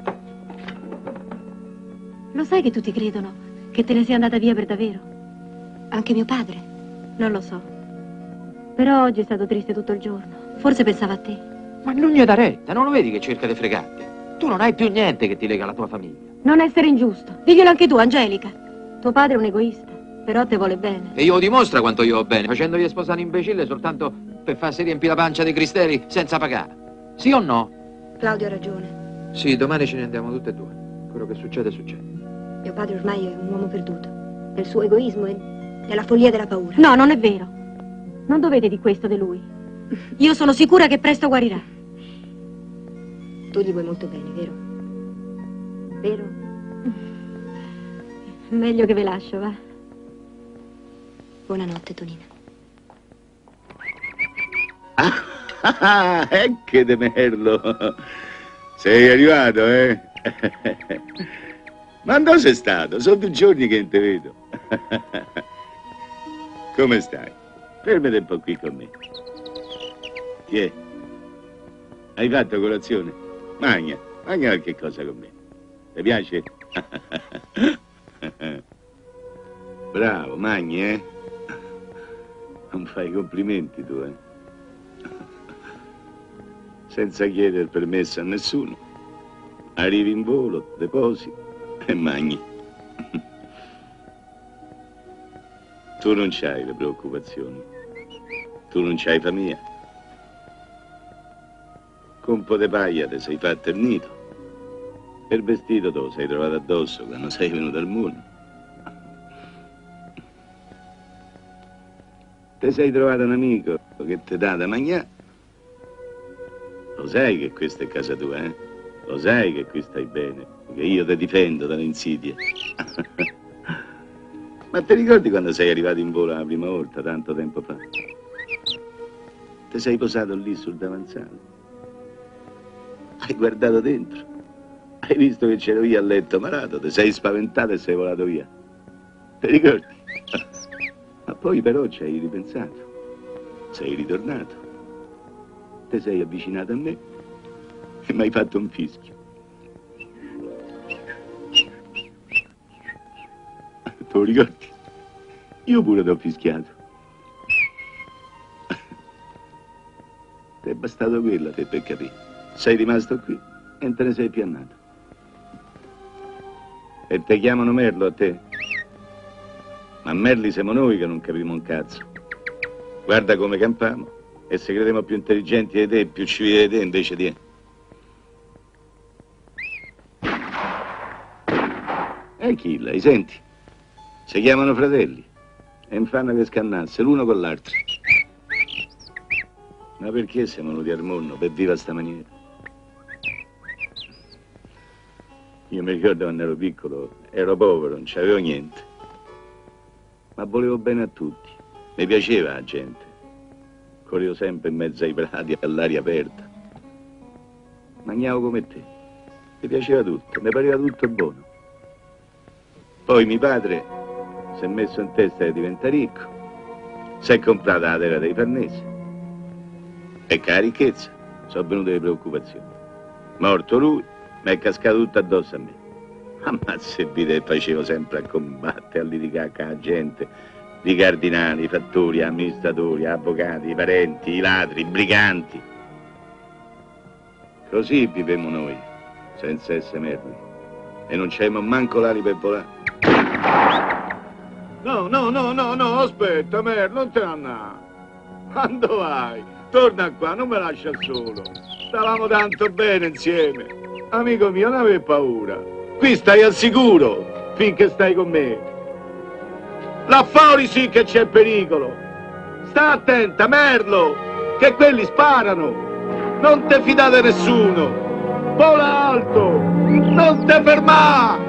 Lo sai che tutti credono che te ne sia andata via per davvero? Anche mio padre? Non lo so. Però oggi è stato triste tutto il giorno. Forse pensava a te. Ma non gli dà retta, non lo vedi che cerca di fregarti? Tu non hai più niente che ti lega alla tua famiglia. Non essere ingiusto. Diglielo anche tu, Angelica. Tuo padre è un egoista, però te vuole bene. E io dimostra quanto io ho bene, facendogli sposare un imbecille soltanto per farsi riempire la pancia di cristeri senza pagare. Sì o no? Claudio ha ragione. Sì, domani ce ne andiamo tutte e due. Quello che succede, succede. Mio padre ormai è un uomo perduto. Nel suo egoismo e nella follia della paura. No, non è vero. Non dovete di questo di lui. Io sono sicura che presto guarirà. Tu gli vuoi molto bene, vero? Vero? Meglio che ve lascio, va. Buonanotte, Tonina. Ecco de merlo. Sei arrivato, eh? Ma dove sei stato? Sono 2 giorni che non ti vedo. Come stai? Fermati un po' qui con me. Chi è? Hai fatto colazione? Magna qualche cosa con me. Ti piace? Bravo, mangi, eh? Non fai complimenti tu, eh? Senza chiedere permesso a nessuno. Arrivi in volo, deposi e mangi. Tu non c'hai le preoccupazioni. Tu non c'hai famiglia. Con un po' di paglia ti sei fatto il nido. Per vestito te lo sei trovato addosso quando sei venuto al mondo. Ti sei trovato un amico che ti dà da mangiare. Lo sai che questa è casa tua, eh? Lo sai che qui stai bene, che io ti difendo dalle insidie. Ma ti ricordi quando sei arrivato in volo la prima volta, tanto tempo fa? Ti sei posato lì sul davanzale. Hai guardato dentro. Hai visto che c'ero io a letto malato, ti sei spaventato e sei volato via. Ti ricordi? Ma poi però ci hai ripensato. Sei ritornato. Ti sei avvicinato a me e mi hai fatto un fischio. Te lo ricordi? Io pure ti ho fischiato. Ti è bastato quello a te per capire. Sei rimasto qui e non te ne sei più andato. E te chiamano Merlo a te? Ma Merli siamo noi che non capiamo un cazzo. Guarda come campiamo e se crediamo più intelligenti di te, più civili di te invece di... E chi lei, senti? Si chiamano fratelli e non fanno che scannasse l'uno con l'altro. Ma perché siamo venuti al mondo per vivere a sta maniera? Io mi ricordo quando ero piccolo, ero povero, non c'avevo niente. Ma volevo bene a tutti, mi piaceva la gente. Correvo sempre in mezzo ai prati, all'aria aperta. Mangiavo come te, mi piaceva tutto, mi pareva tutto buono. Poi mio padre si è messo in testa di diventare ricco, si è comprata la terra dei Farnesi. E che la ricchezza sono venute le preoccupazioni. Morto lui, mi è cascato tutto addosso a me. Ammazza e vite che facevo sempre a combattere, a litigare con la gente, i cardinali, i fattori, gli amministratori, gli avvocati, i parenti, i ladri, i briganti. Così vivemmo noi, senza essere merli. E non c'avevamo manco l'ali per volare. No, aspetta, Merlo, non te ne andare. Quando vai? Torna qua, non mi lascia solo. Stavamo tanto bene insieme. Amico mio, non avevi paura. Qui stai al sicuro, finché stai con me. Là fuori sì che c'è pericolo. Sta attenta, Merlo, che quelli sparano. Non te fidate nessuno. Vola alto, non te fermare.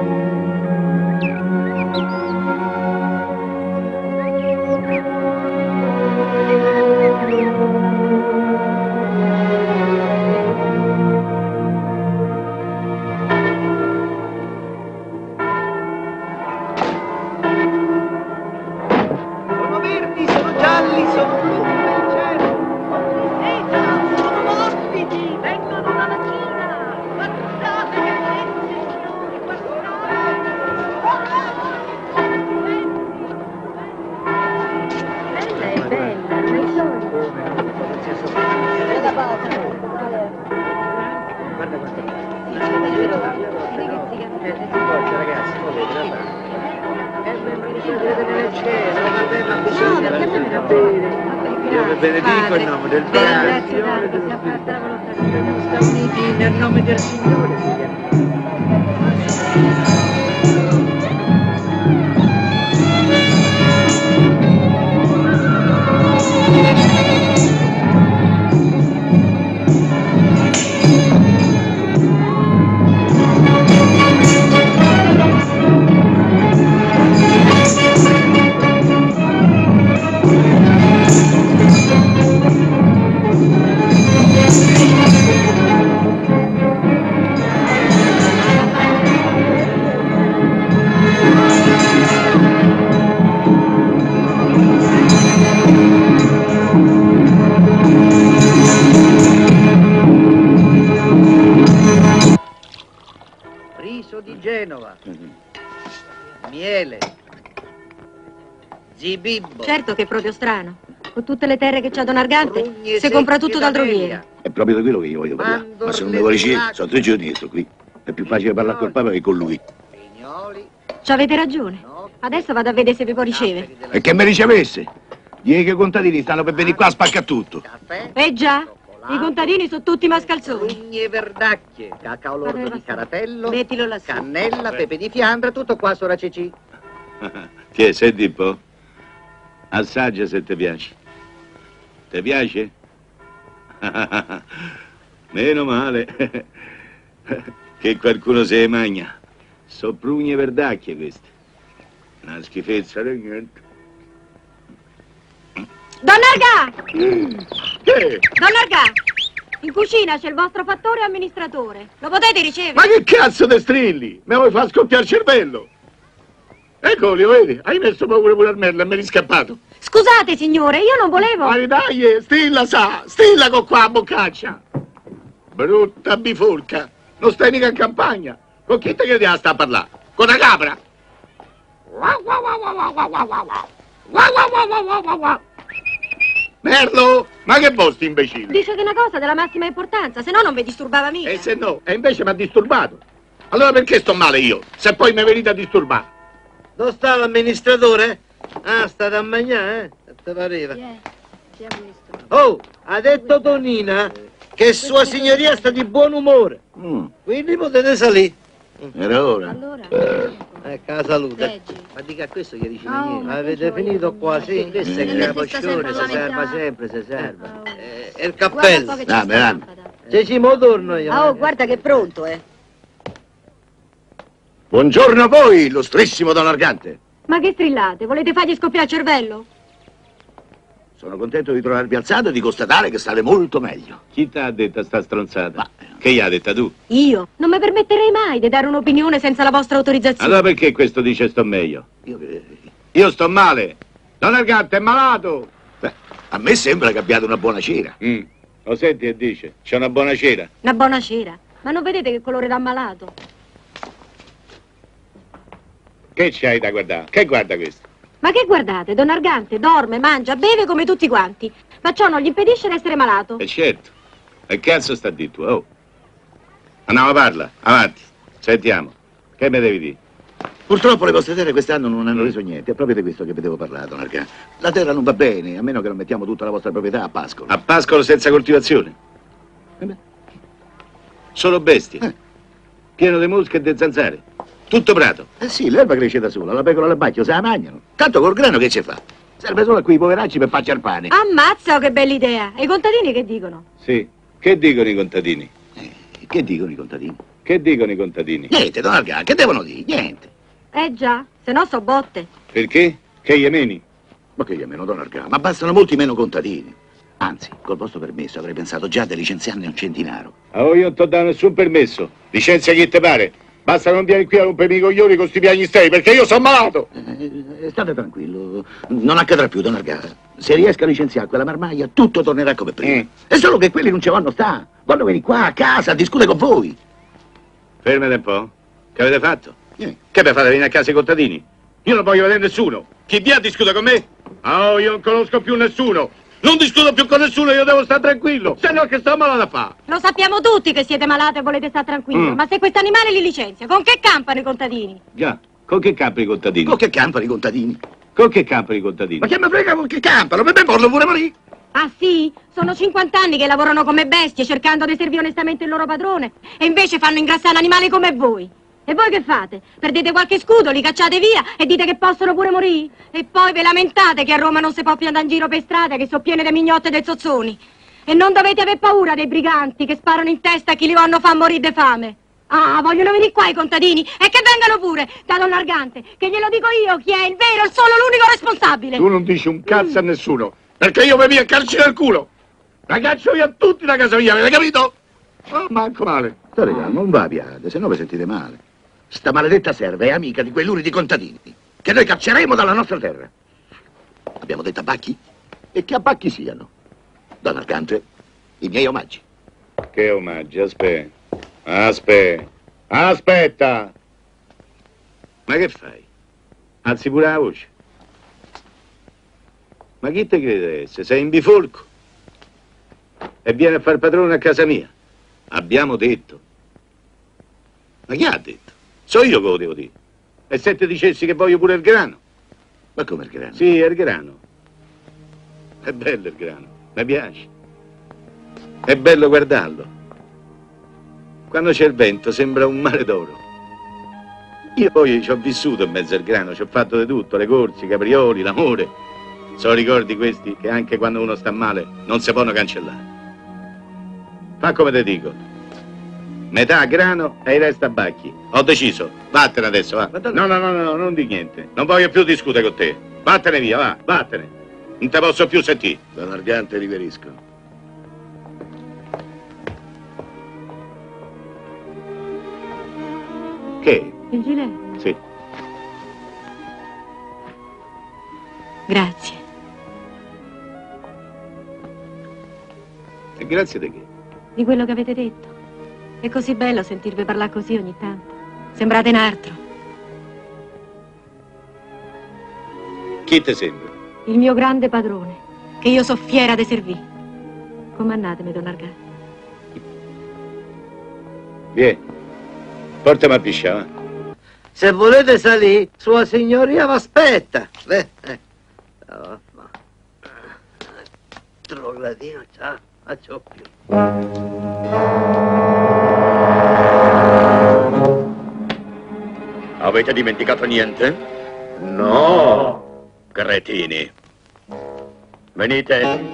Benedico in nome del Padre, siamo uniti nel nome del Signore. Di Genova, miele, zibibbo. Certo che è proprio strano. Con tutte le terre che c'ha Don Argante, si compra tutto dal droguiere. È proprio di quello che io voglio parlare. Ma se non mi vuole dire, sono 3 giorni che sto qui. È più facile parlare col Papa che con lui. Ci avete ragione. Adesso vado a vedere se vi può ricevere. E che mi ricevesse? Direi che i contadini stanno per venire qua a spaccare tutto. Già, i contadini sono tutti mascalzoni. Ugne verdacchie, cacao lordo di caratello, mettilo lassù, cannella, pepe di Fiandra, tutto qua sopra Cecì. Tiè, senti un po'. Assaggia se ti piace. Ti piace? Meno male che qualcuno se le magna. So prugne verdacchie queste. Una schifezza di niente. Don Argà! Che? Don Argà! In cucina c'è il vostro fattore e amministratore. Lo potete ricevere? Ma che cazzo di strilli? Mi vuoi far scoppiare il cervello? Eccoli, vedi? Hai messo paura pure al merlo e me l'hai scappato. Scusate, signore, io non volevo... Dai, stilla stilla con qua a boccaccia. Brutta bifolca. Non stai mica in campagna. Con chi te credi a sta a parlare? Con la capra? Merlo, ma che bosti imbecille? Dice che è una cosa della massima importanza, se no non vi disturbava mica. E se no? E invece mi ha disturbato. Allora perché sto male io, se poi mi venite a disturbare? Dove sta l'amministratore? Ah, sta da mangiare, Te pareva? Oh, ha detto Tonina che sua signoria sta di buon umore. Quindi potete salire. Era ora. Allora? Ecco, la salute. Ma dica questo gli dice niente. Avete finito quasi? Questo è capoccione, si serva sempre, si serva. E il cappello. Dammi. Cecimo torno io. Oh, guarda che è pronto, Buongiorno a voi, illustrissimo Don Argante. Ma che strillate? Volete fargli scoppiare il cervello? Sono contento di trovarvi alzato e di constatare che state molto meglio. Chi t'ha detto sta stronzata? Che gli ha detta tu? Io? Non mi permetterei mai di dare un'opinione senza la vostra autorizzazione. Allora perché questo dice sto meglio? Io sto male. Don Argante è malato. Beh, a me sembra che abbiate una buona cera. Lo senti e dice, c'è una buona cera. Una buona cera? Ma non vedete che colore da malato? Che c'hai da guardare? Che guarda questo? Ma che guardate? Don Argante dorme, mangia, beve come tutti quanti. Ma ciò non gli impedisce di essere malato. E certo. E cazzo sta di tu, oh? Andiamo a parla, avanti. Sentiamo. Che mi devi dire? Purtroppo le vostre terre quest'anno non hanno reso niente, è proprio di questo che vi devo parlare, Don Arcà. La terra non va bene, a meno che non mettiamo tutta la vostra proprietà a pascolo. A pascolo senza coltivazione? Solo bestie. Pieno di mosche e di zanzare. Tutto prato. Eh sì, l'erba cresce da sola, la pecora all'abbacchio se la mangiano. Tanto col grano che ci fa? Serve solo a quei poveracci per farci il pane. Ammazza, oh, che bella idea. E i contadini che dicono? Sì. Che dicono i contadini? Che dicono i contadini? Che dicono i contadini? Niente, Don Arcà, che devono dire? Niente. Già, se no so botte. Perché? Che gli meni? Ma che gli meno, Don Arcà? Ma bastano molti meno contadini. Anzi, col vostro permesso avrei pensato già di licenziarne un centinaio. Oh, io non ti ho dato nessun permesso. Licenzia chi te pare. Basta che non vieni qui a rompermi i coglioni con sti piagnistei, perché io sono malato. State tranquillo, non accadrà più, Don Arcà. Se riesco a licenziare quella marmaglia, tutto tornerà come prima. È solo che quelli non ci vanno sta. Vanno venire qua a casa a discutere con voi. Fermate un po'. Che avete fatto? Che per fare venire a casa i contadini? Io non voglio vedere nessuno. Chi vi ha discutere con me? Oh, io non conosco più nessuno. Non discuto più con nessuno, io devo stare tranquillo. Se no che sto malato a fare. Lo sappiamo tutti che siete malati e volete stare tranquilli. Ma se questo animale li licenzia, con che campano i contadini? Già, con che campano i contadini? Con che campano i contadini? Con che campano i contadini? Ma che mi frega con che campano? Per me possono pure morire. Ah sì? Sono 50 anni che lavorano come bestie cercando di servire onestamente il loro padrone e invece fanno ingrassare animali come voi. E voi che fate? Perdete qualche scudo, li cacciate via e dite che possono pure morire? E poi ve lamentate che a Roma non si può più andare in giro per strada, che sono piene di mignotte e dei zozzoni. E non dovete aver paura dei briganti che sparano in testa a chi li vanno a far morire di fame. Ah, vogliono venire qua i contadini e che vengano pure da Don Argante, che glielo dico io chi è il vero, il solo, l'unico responsabile. Tu non dici un cazzo a nessuno, perché io mi via a calci nel culo. La caccio via tutti da casa mia, avete capito? Oh, manco male. State calmo, non va piate, se no vi sentite male. Sta maledetta serva è amica di quei luridi contadini che noi cacceremo dalla nostra terra. Abbiamo detto abbacchi? E che abbacchi siano. Don Arcante, i miei omaggi. Che omaggi? Aspetta! Ma che fai? Alzi pure la voce. Ma chi te crede essere? Sei in bifolco? E vieni a far padrone a casa mia. Abbiamo detto. Ma chi ha detto? So io che lo devo dire. E se ti dicessi che voglio pure il grano? Ma come il grano? Sì, è il grano. È bello il grano, mi piace. È bello guardarlo. Quando c'è il vento sembra un mare d'oro. Io poi ci ho vissuto in mezzo al grano, ci ho fatto di tutto, le corse, i caprioli, l'amore. Sono ricordi questi che anche quando uno sta male non si possono cancellare. Fa come te dico. Metà grano e il resto a bacchi. Ho deciso. Vattene adesso, va. No, non di niente. Non voglio più discutere con te. Vattene via, va, vattene. Non te posso più sentire. Don Argante, riverisco. Che? Il gilet? Sì. Grazie. E grazie di che? Di quello che avete detto. È così bello sentirvi parlare così ogni tanto. Sembrate un altro. Chi te sembra? Il mio grande padrone, che io so fiera di servire. Comandatemi, Don Argante. Vieni, portami a pisciare. Se volete salire, sua signoria vi aspetta. Oh, ma... Trogladino, ciao, faccio più. Avete dimenticato niente? No! Cretini. Venite.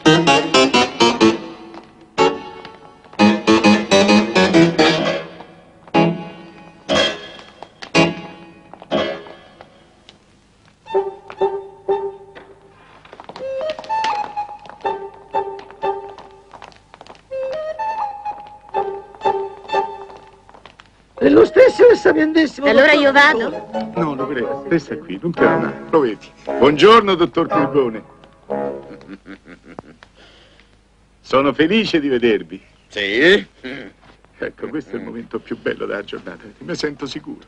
È lo stesso e sapientissimo. E allora io vado? No, lo credo, resta qui, non te ne andare, lo vedi. Buongiorno, dottor Pulgone. Sono felice di vedervi. Sì? Ecco, questo è il momento più bello della giornata, mi sento sicuro.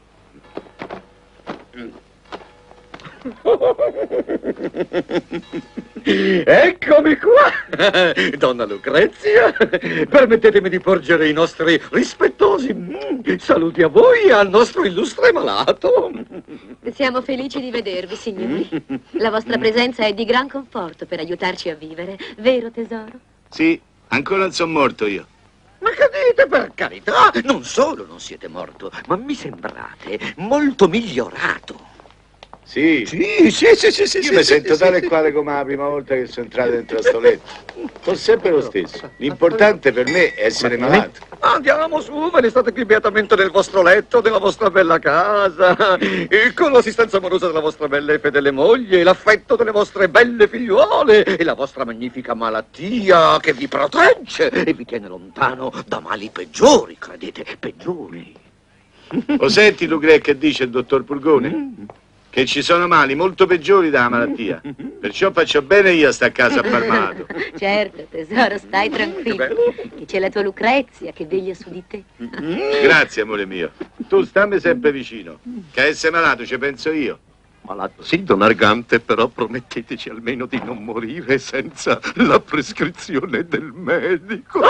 Eccomi qua, donna Lucrezia. Permettetemi di porgere i nostri rispettosi saluti a voi e al nostro illustre malato. Siamo felici di vedervi, signori. La vostra presenza è di gran conforto per aiutarci a vivere. Vero, tesoro? Sì, ancora non sono morto io. Ma che dite, per carità? Non solo non siete morto, ma mi sembrate molto migliorato. Sì. Sì. Io mi sento tale e quale come la prima volta che sono entrato dentro a sto letto. Sono sempre lo stesso. L'importante per me è essere malato. Andiamo su, ve ne state qui beatamente nel vostro letto, nella vostra bella casa, e con l'assistenza amorosa della vostra bella e fedele moglie, l'affetto delle vostre belle figliuole e la vostra magnifica malattia che vi protegge e vi tiene lontano da mali peggiori, credete, peggiori. Lo senti, Lucre, che dice il dottor Pulgone? Che ci sono mali molto peggiori della malattia. Perciò faccio bene io a sta a casa a far malato. Certo, tesoro, stai tranquillo. Che c'è la tua Lucrezia che veglia su di te. Grazie, amore mio. Tu stammi sempre vicino, che a essere malato ci penso io. Malato sì, don Argante, però prometteteci almeno di non morire senza la prescrizione del medico.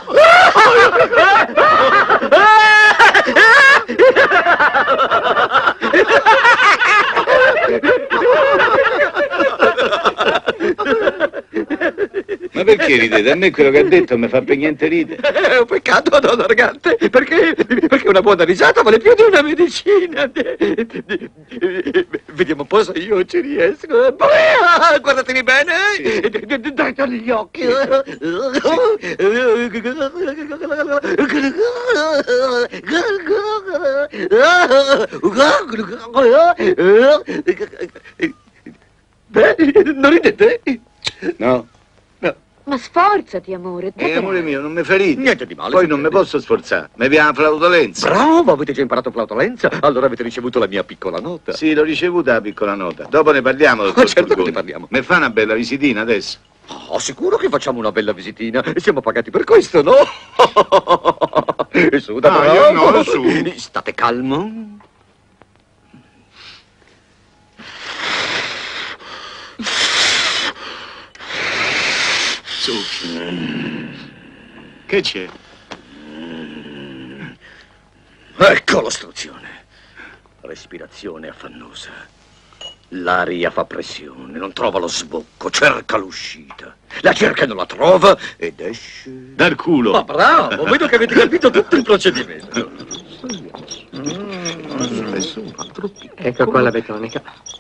Ma perché ridete? A me quello che ha detto mi fa per niente ridere. È un peccato, don Argante, perché una buona risata vale più di una medicina. Vediamo un po' se io ci riesco. Guardatevi bene, date gli occhi. Non ridete? No. Ma sforzati, amore. Amore mio, non mi ferite. Niente di male. Poi non mi posso sforzare. Mi viene la flautolenza. Bravo, avete già imparato flautolenza? Allora avete ricevuto la mia piccola nota. Sì, l'ho ricevuta la piccola nota. Dopo ne parliamo, dottor Certo che Pulgone. ne parliamo. Mi fa una bella visitina adesso? Oh, sicuro che facciamo una bella visitina. Siamo pagati per questo, no? E su, da bravo. Io no, su. State calmo. Su. Che c'è? Ecco l'ostruzione. Respirazione affannosa. L'aria fa pressione, non trova lo sbocco, cerca l'uscita. La cerca e non la trova ed esce... Dal culo. Ma bravo, vedo che avete capito tutto il procedimento. Ecco qua la betonica.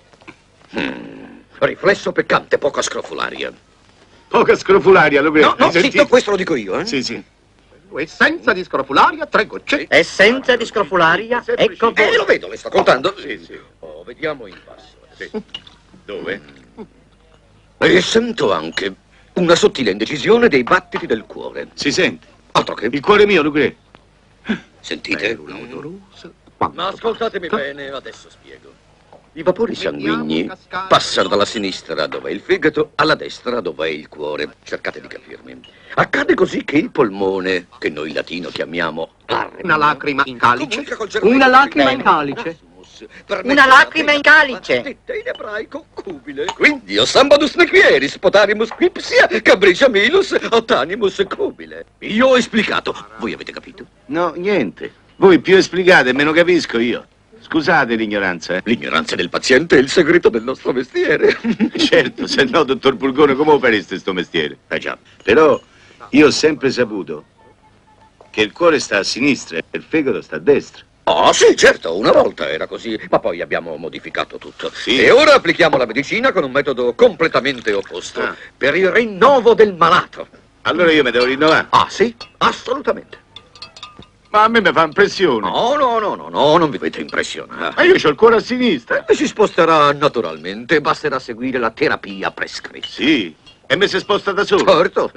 Riflesso peccante, poca scrofularia. Poca scrofularia, lo vedo. No, zitto, questo lo dico io, eh? Sì. Essenza di scrofularia, 3 gocce. Essenza di scrofularia, ecco voi. Lo vedo, le sto contando. Sì. Oh, vediamo in basso. Sì. Dove? E sento anche una sottile indecisione dei battiti del cuore. Si sente? Altro che... Il cuore mio, Lucre. Sentite? Ma ascoltatemi bene, adesso spiego. I vapori sanguigni passano dalla sinistra, dove è il fegato, alla destra, dove è il cuore. Cercate di capirmi. Accade così che il polmone, che noi in latino chiamiamo Una lacrima in calice. Una lacrima in calice. Una lacrima in calice. Detta in ebraico cubile. Quindi o sambadus nequieris, potarimus quipsia, cabricia milus, otanimus cubile. Io ho esplicato. Voi avete capito? No, niente. Voi più esplicate, meno capisco io. Scusate l'ignoranza, eh? L'ignoranza del paziente è il segreto del nostro mestiere. Certo, se no, dottor Pulgone, come lo fareste sto mestiere? Già. Però io ho sempre saputo che il cuore sta a sinistra e il fegato sta a destra. Oh, sì, certo, una volta era così, ma poi abbiamo modificato tutto. Sì. E ora applichiamo la medicina con un metodo completamente opposto, per il rinnovo del malato. Allora io mi devo rinnovare? Ah, sì? Assolutamente. Ma a me mi fa impressione. No, non vi dovete impressionare. Ma io ho il cuore a sinistra. E si sposterà naturalmente, basterà seguire la terapia prescritta. Sì, e me si sposta da solo. Certo.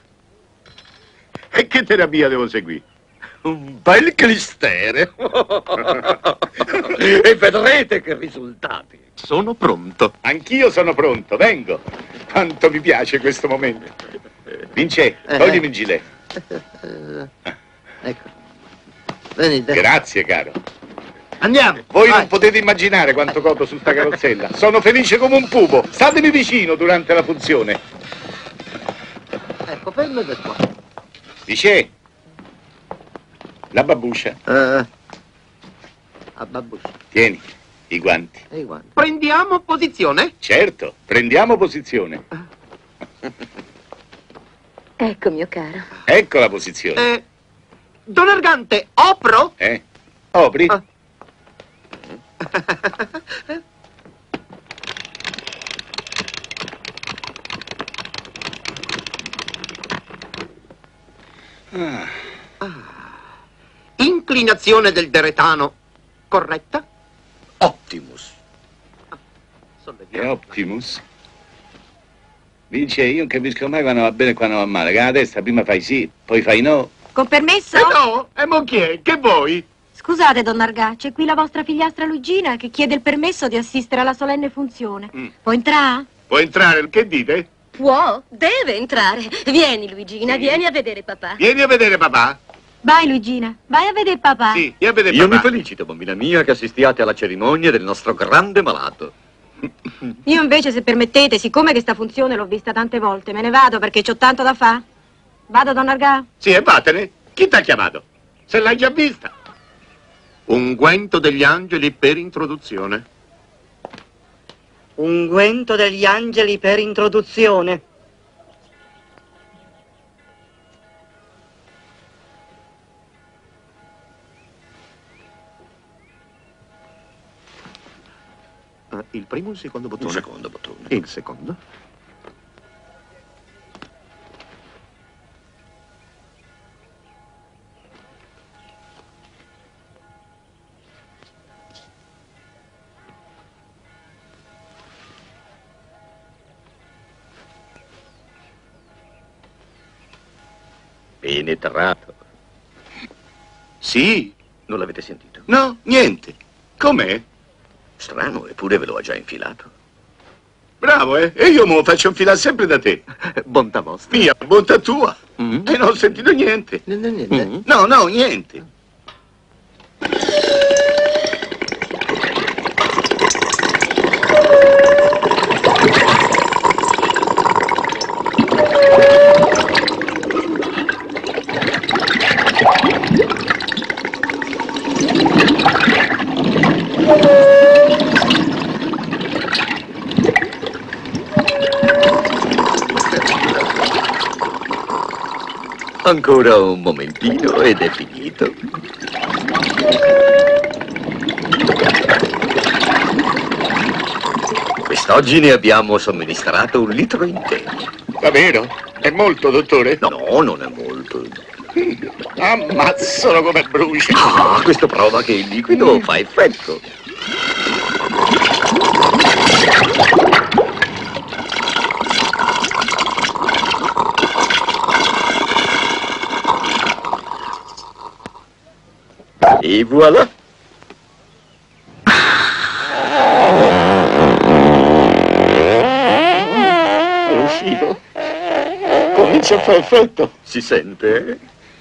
E che terapia devo seguire? Un bel clistere. E vedrete che risultati. Sono pronto. Anch'io sono pronto, vengo. Quanto mi piace questo momento. Vince, toglimi il gilet. Ecco. Venite. Grazie, caro. Andiamo. Voi non potete immaginare quanto godo su sta carrozzella. Sono felice come un pupo. Statemi vicino durante la funzione. Ecco, fermate qua. Dice, la babuscia. A babuscia. Tieni. I guanti. Prendiamo posizione. Certo, prendiamo posizione. Ecco, mio caro. Ecco la posizione. Don Argante, opro? Opri. Inclinazione del deretano corretta? Optimus. È Optimus? Dice, io non capisco mai quando va bene e quando va male. Che alla testa prima fai sì, poi fai no. Con permesso? No, e mo chi è? Che vuoi? Scusate, don Argà, c'è qui la vostra figliastra Luigina che chiede il permesso di assistere alla solenne funzione. Può entrare? Può entrare, che dite? Può, deve entrare. Vieni, Luigina, vieni a vedere papà. Vieni a vedere papà. Vai, Luigina, vai a vedere papà. Sì, vieni a vedere Io papà. mi felicito, bambina mia, che assistiate alla cerimonia del nostro grande malato. Io invece, se permettete, siccome questa funzione l'ho vista tante volte, me ne vado perché c'ho tanto da fare. Vado, don Argà? Sì, e vattene. Chi t'ha chiamato? Se l'hai già vista. Unguento degli angeli per introduzione. Unguento degli angeli per introduzione. Il primo o il secondo bottone? Il secondo bottone. E il secondo? Penetrato. Sì. Non l'avete sentito? No, niente. Com'è? Strano, eppure ve lo ha già infilato. Bravo, eh? E io me lo faccio infilare sempre da te. Bontà vostra. Mia, bontà tua. E non ho sentito niente. Niente. No, no, niente. Ancora un momentino ed è finito. Quest'oggi ne abbiamo somministrato 1 litro intero. Davvero? È molto, dottore? No, non è molto. Ammazzolo come brucia. Ah, questo prova che il liquido fa effetto. E voilà! È uscito. Comincia a fare effetto. Si sente?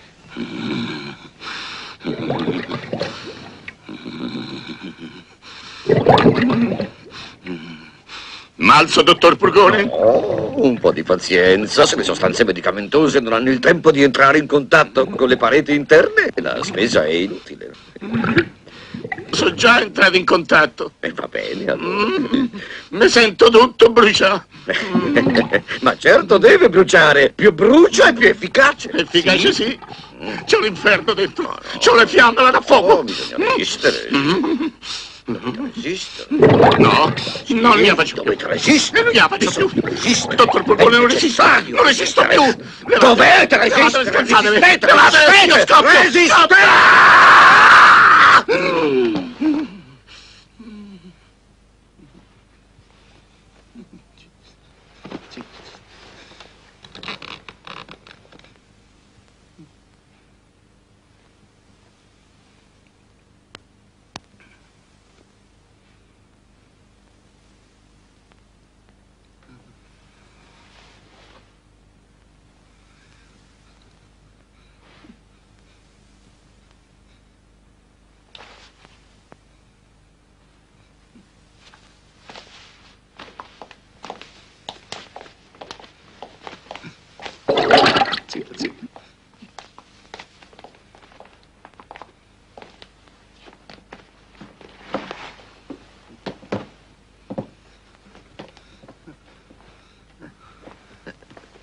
Malzo, dottor Purgone? Oh, un po' di pazienza. Se le sostanze medicamentose non hanno il tempo di entrare in contatto con le pareti interne, la spesa è inutile. Sono già entrato in contatto. E va bene, allora. Mi sento tutto bruciato. Ma certo deve bruciare. Più brucia e più efficace. Efficace sì. C'ho l'inferno dentro. C'ho le fiamme da fuoco. Bisogna resistere. Dovete resistere. No, non ne faccio più. Dovete resistere. Non ne faccio più. Dottor Purgone, non resisto. Non resisto più. Dovete resistere. Resistete. Resistere.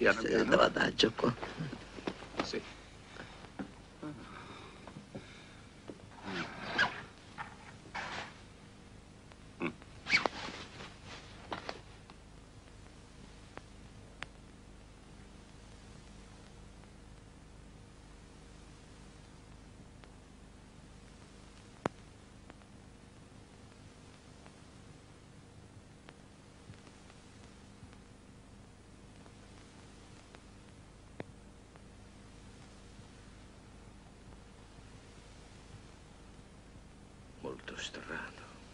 piano piano. L'adagio qua. Sì. Molto strano.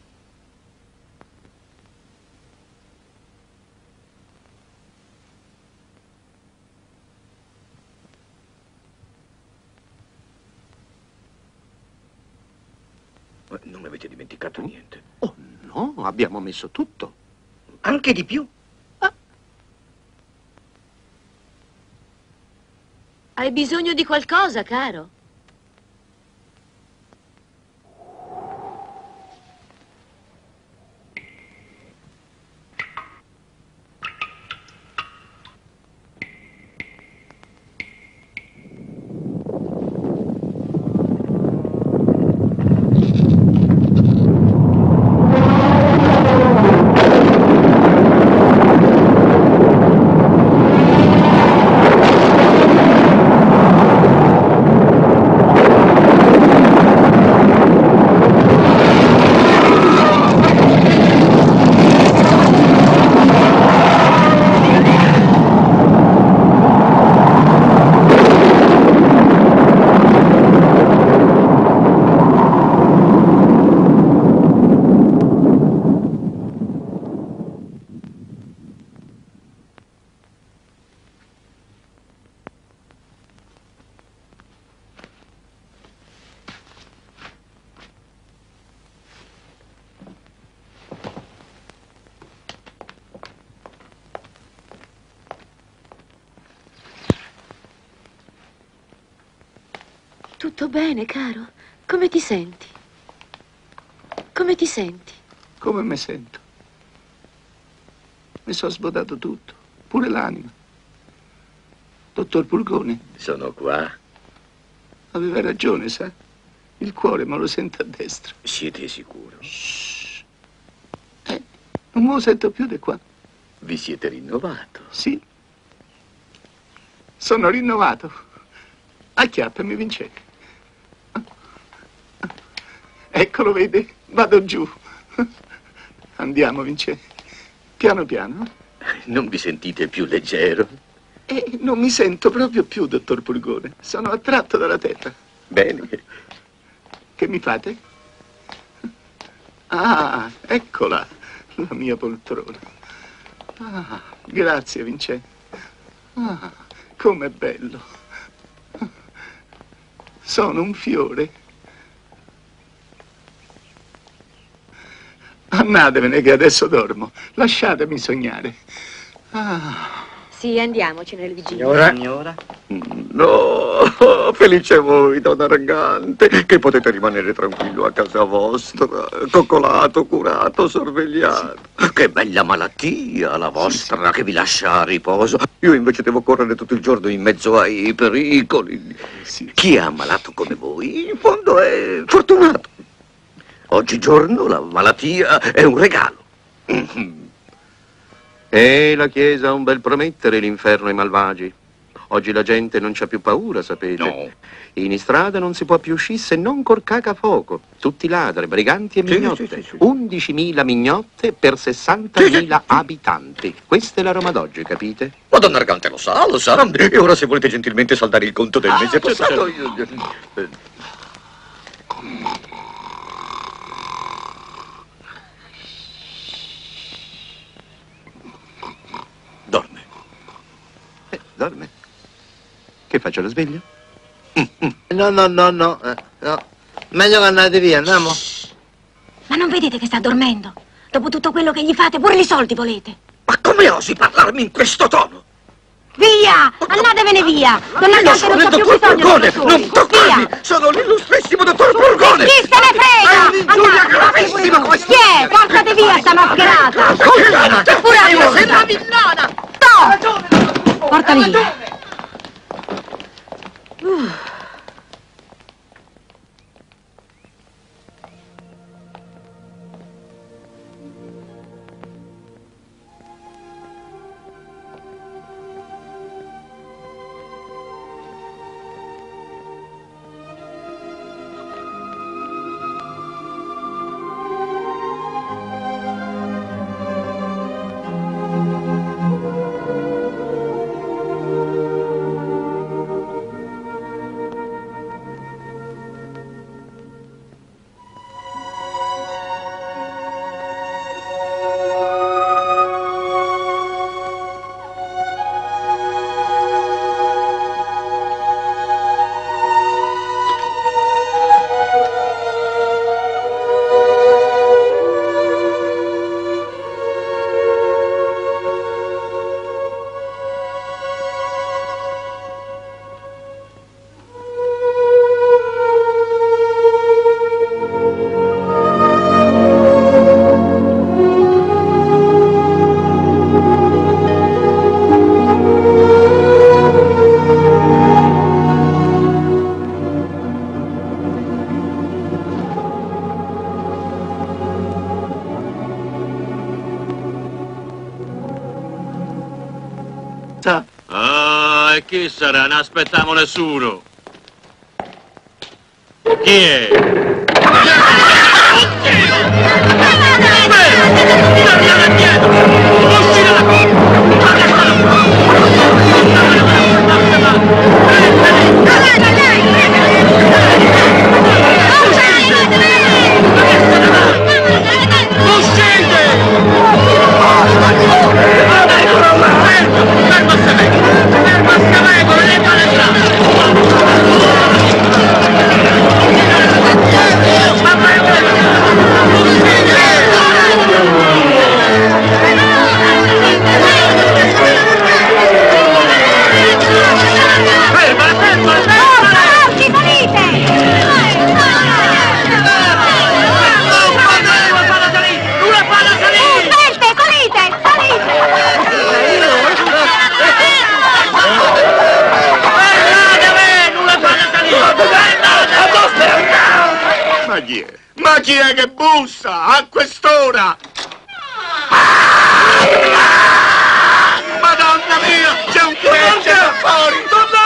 Ma non avete dimenticato niente? Oh no, abbiamo messo tutto. Anche di più. Hai bisogno di qualcosa, caro? Tutto bene, caro? Come ti senti? Come ti senti? Come mi sento? Mi sono svuotato tutto, pure l'anima. Dottor Pulgone. Sono qua. Aveva ragione, sa? Il cuore me lo sento a destra. Siete sicuro? Non me lo sento più di qua. Vi siete rinnovato? Sì. Sono rinnovato. Acchiappami, Vincenzo. Eccolo, vedi? Vado giù. Andiamo, Vincenzo. Piano piano. Non vi sentite più leggero? Non mi sento proprio più, dottor Pulgone. Sono attratto dalla terra. Bene. Che mi fate? Ah, eccola, la mia poltrona. Ah, grazie, Vincenzo. Ah, com'è bello. Sono un fiore. Andatevene che adesso dormo. Lasciatemi sognare. Ah. Sì, andiamocene nel vigile. Signora? No, felice voi, don Argante, che potete rimanere tranquillo a casa vostra, coccolato, curato, sorvegliato. Che bella malattia la vostra che vi lascia a riposo. Io invece devo correre tutto il giorno in mezzo ai pericoli. Chi è ammalato come voi, in fondo è fortunato. Oggigiorno la malattia è un regalo. E la Chiesa ha un bel promettere l'inferno ai malvagi. Oggi la gente non c'ha più paura, sapete? No. In strada non si può più uscire se non col cacafoco. Tutti ladri, briganti e mignotte. Sì. 11.000 mignotte per 60.000 abitanti. Questa è la Roma d'oggi, capite? Ma don Argante lo sa. E ora se volete gentilmente saldare il conto del mese passato... Dorme. Dorme. Che faccio, lo sveglio? No. Meglio che andate via, andiamo. Ma non vedete che sta dormendo? Dopo tutto quello che gli fate, pure i soldi volete. Ma come osi parlarmi in questo tono? Via! Andatevene via! Don Argante non c'ha più bisogno di voi. Non toccarmi! Sono l'illustrissimo dottor Pulgone! Chi se ne frega? È un'ingiuria gravissima come... Chi è? Portate via sta mascherata! Portate Pure a io! Sei una villana! Sto! Portate porta via. Ah, e chi sarà? Non aspettiamo nessuno. Chi è? Ma chi è che bussa a quest'ora? Madonna mia, c'è un pesce da fuori!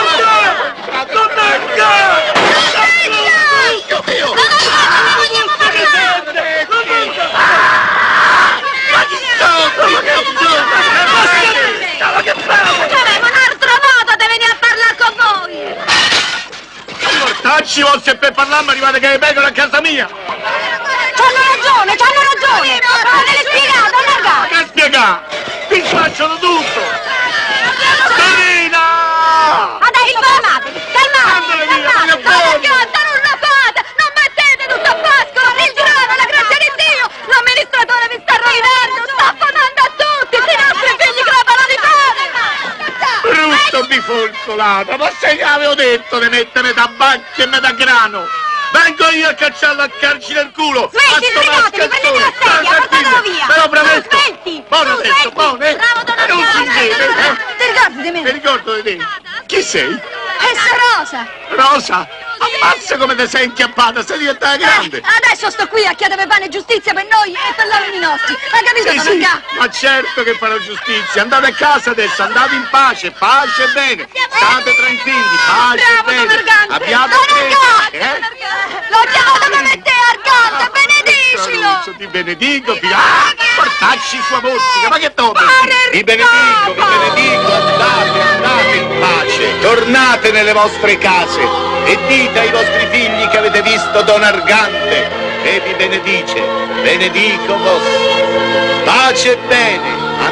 Avremo un altro modo di venire a parlare con voi! Mortacci, vostri per parlarmi arrivate che le pecore a casa mia! C'hanno ragione! L'avete spiegato, allargate! Che spiegare? Vi spacciano tutto! Torina! Adesso calmatevi! Calmate! Non la fate! Non mettete tutto a pascolo! Il grano, la grazia di Dio! L'amministratore vi sta rovinando! Sta affamando a tutti! I nostri figli crepano di fame! Brutto bifolcolato! Ma se gli avevo detto di mettere metà bacchi e metà grano! Vengo io a cacciarlo a carci nel culo! Smetti, sbrigatevi, prendete la sedia, portatelo via! Però premetto! Smetti! Buono detto, buono, eh? Bravo, donna Non si vede, eh? Ti ricordi di me? Mi ricordo di te! Chi sei? Essa Rosa! Rosa? Ammazza come ti sei inchiappata, sei diventata grande! Adesso sto qui a chiedere pane e giustizia per noi e per l'uomini nostri! Hai capito, Sì, donna sì, Gà? ma certo che farò giustizia! Andate a casa adesso, andate in pace, pace e bene! State tranquilli, pace e bene! Abbiate fede, L'ho chiamato come te, Argante! Benedicilo! Caruccio, ti benedico, figlio! Portacci sua musica, ma che topi! Vi benedico, andate in pace! Tornate nelle vostre case e dite ai vostri figli che avete visto Don Argante e vi benedice, benedico vos. Pace e bene,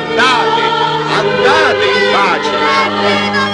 andate in pace.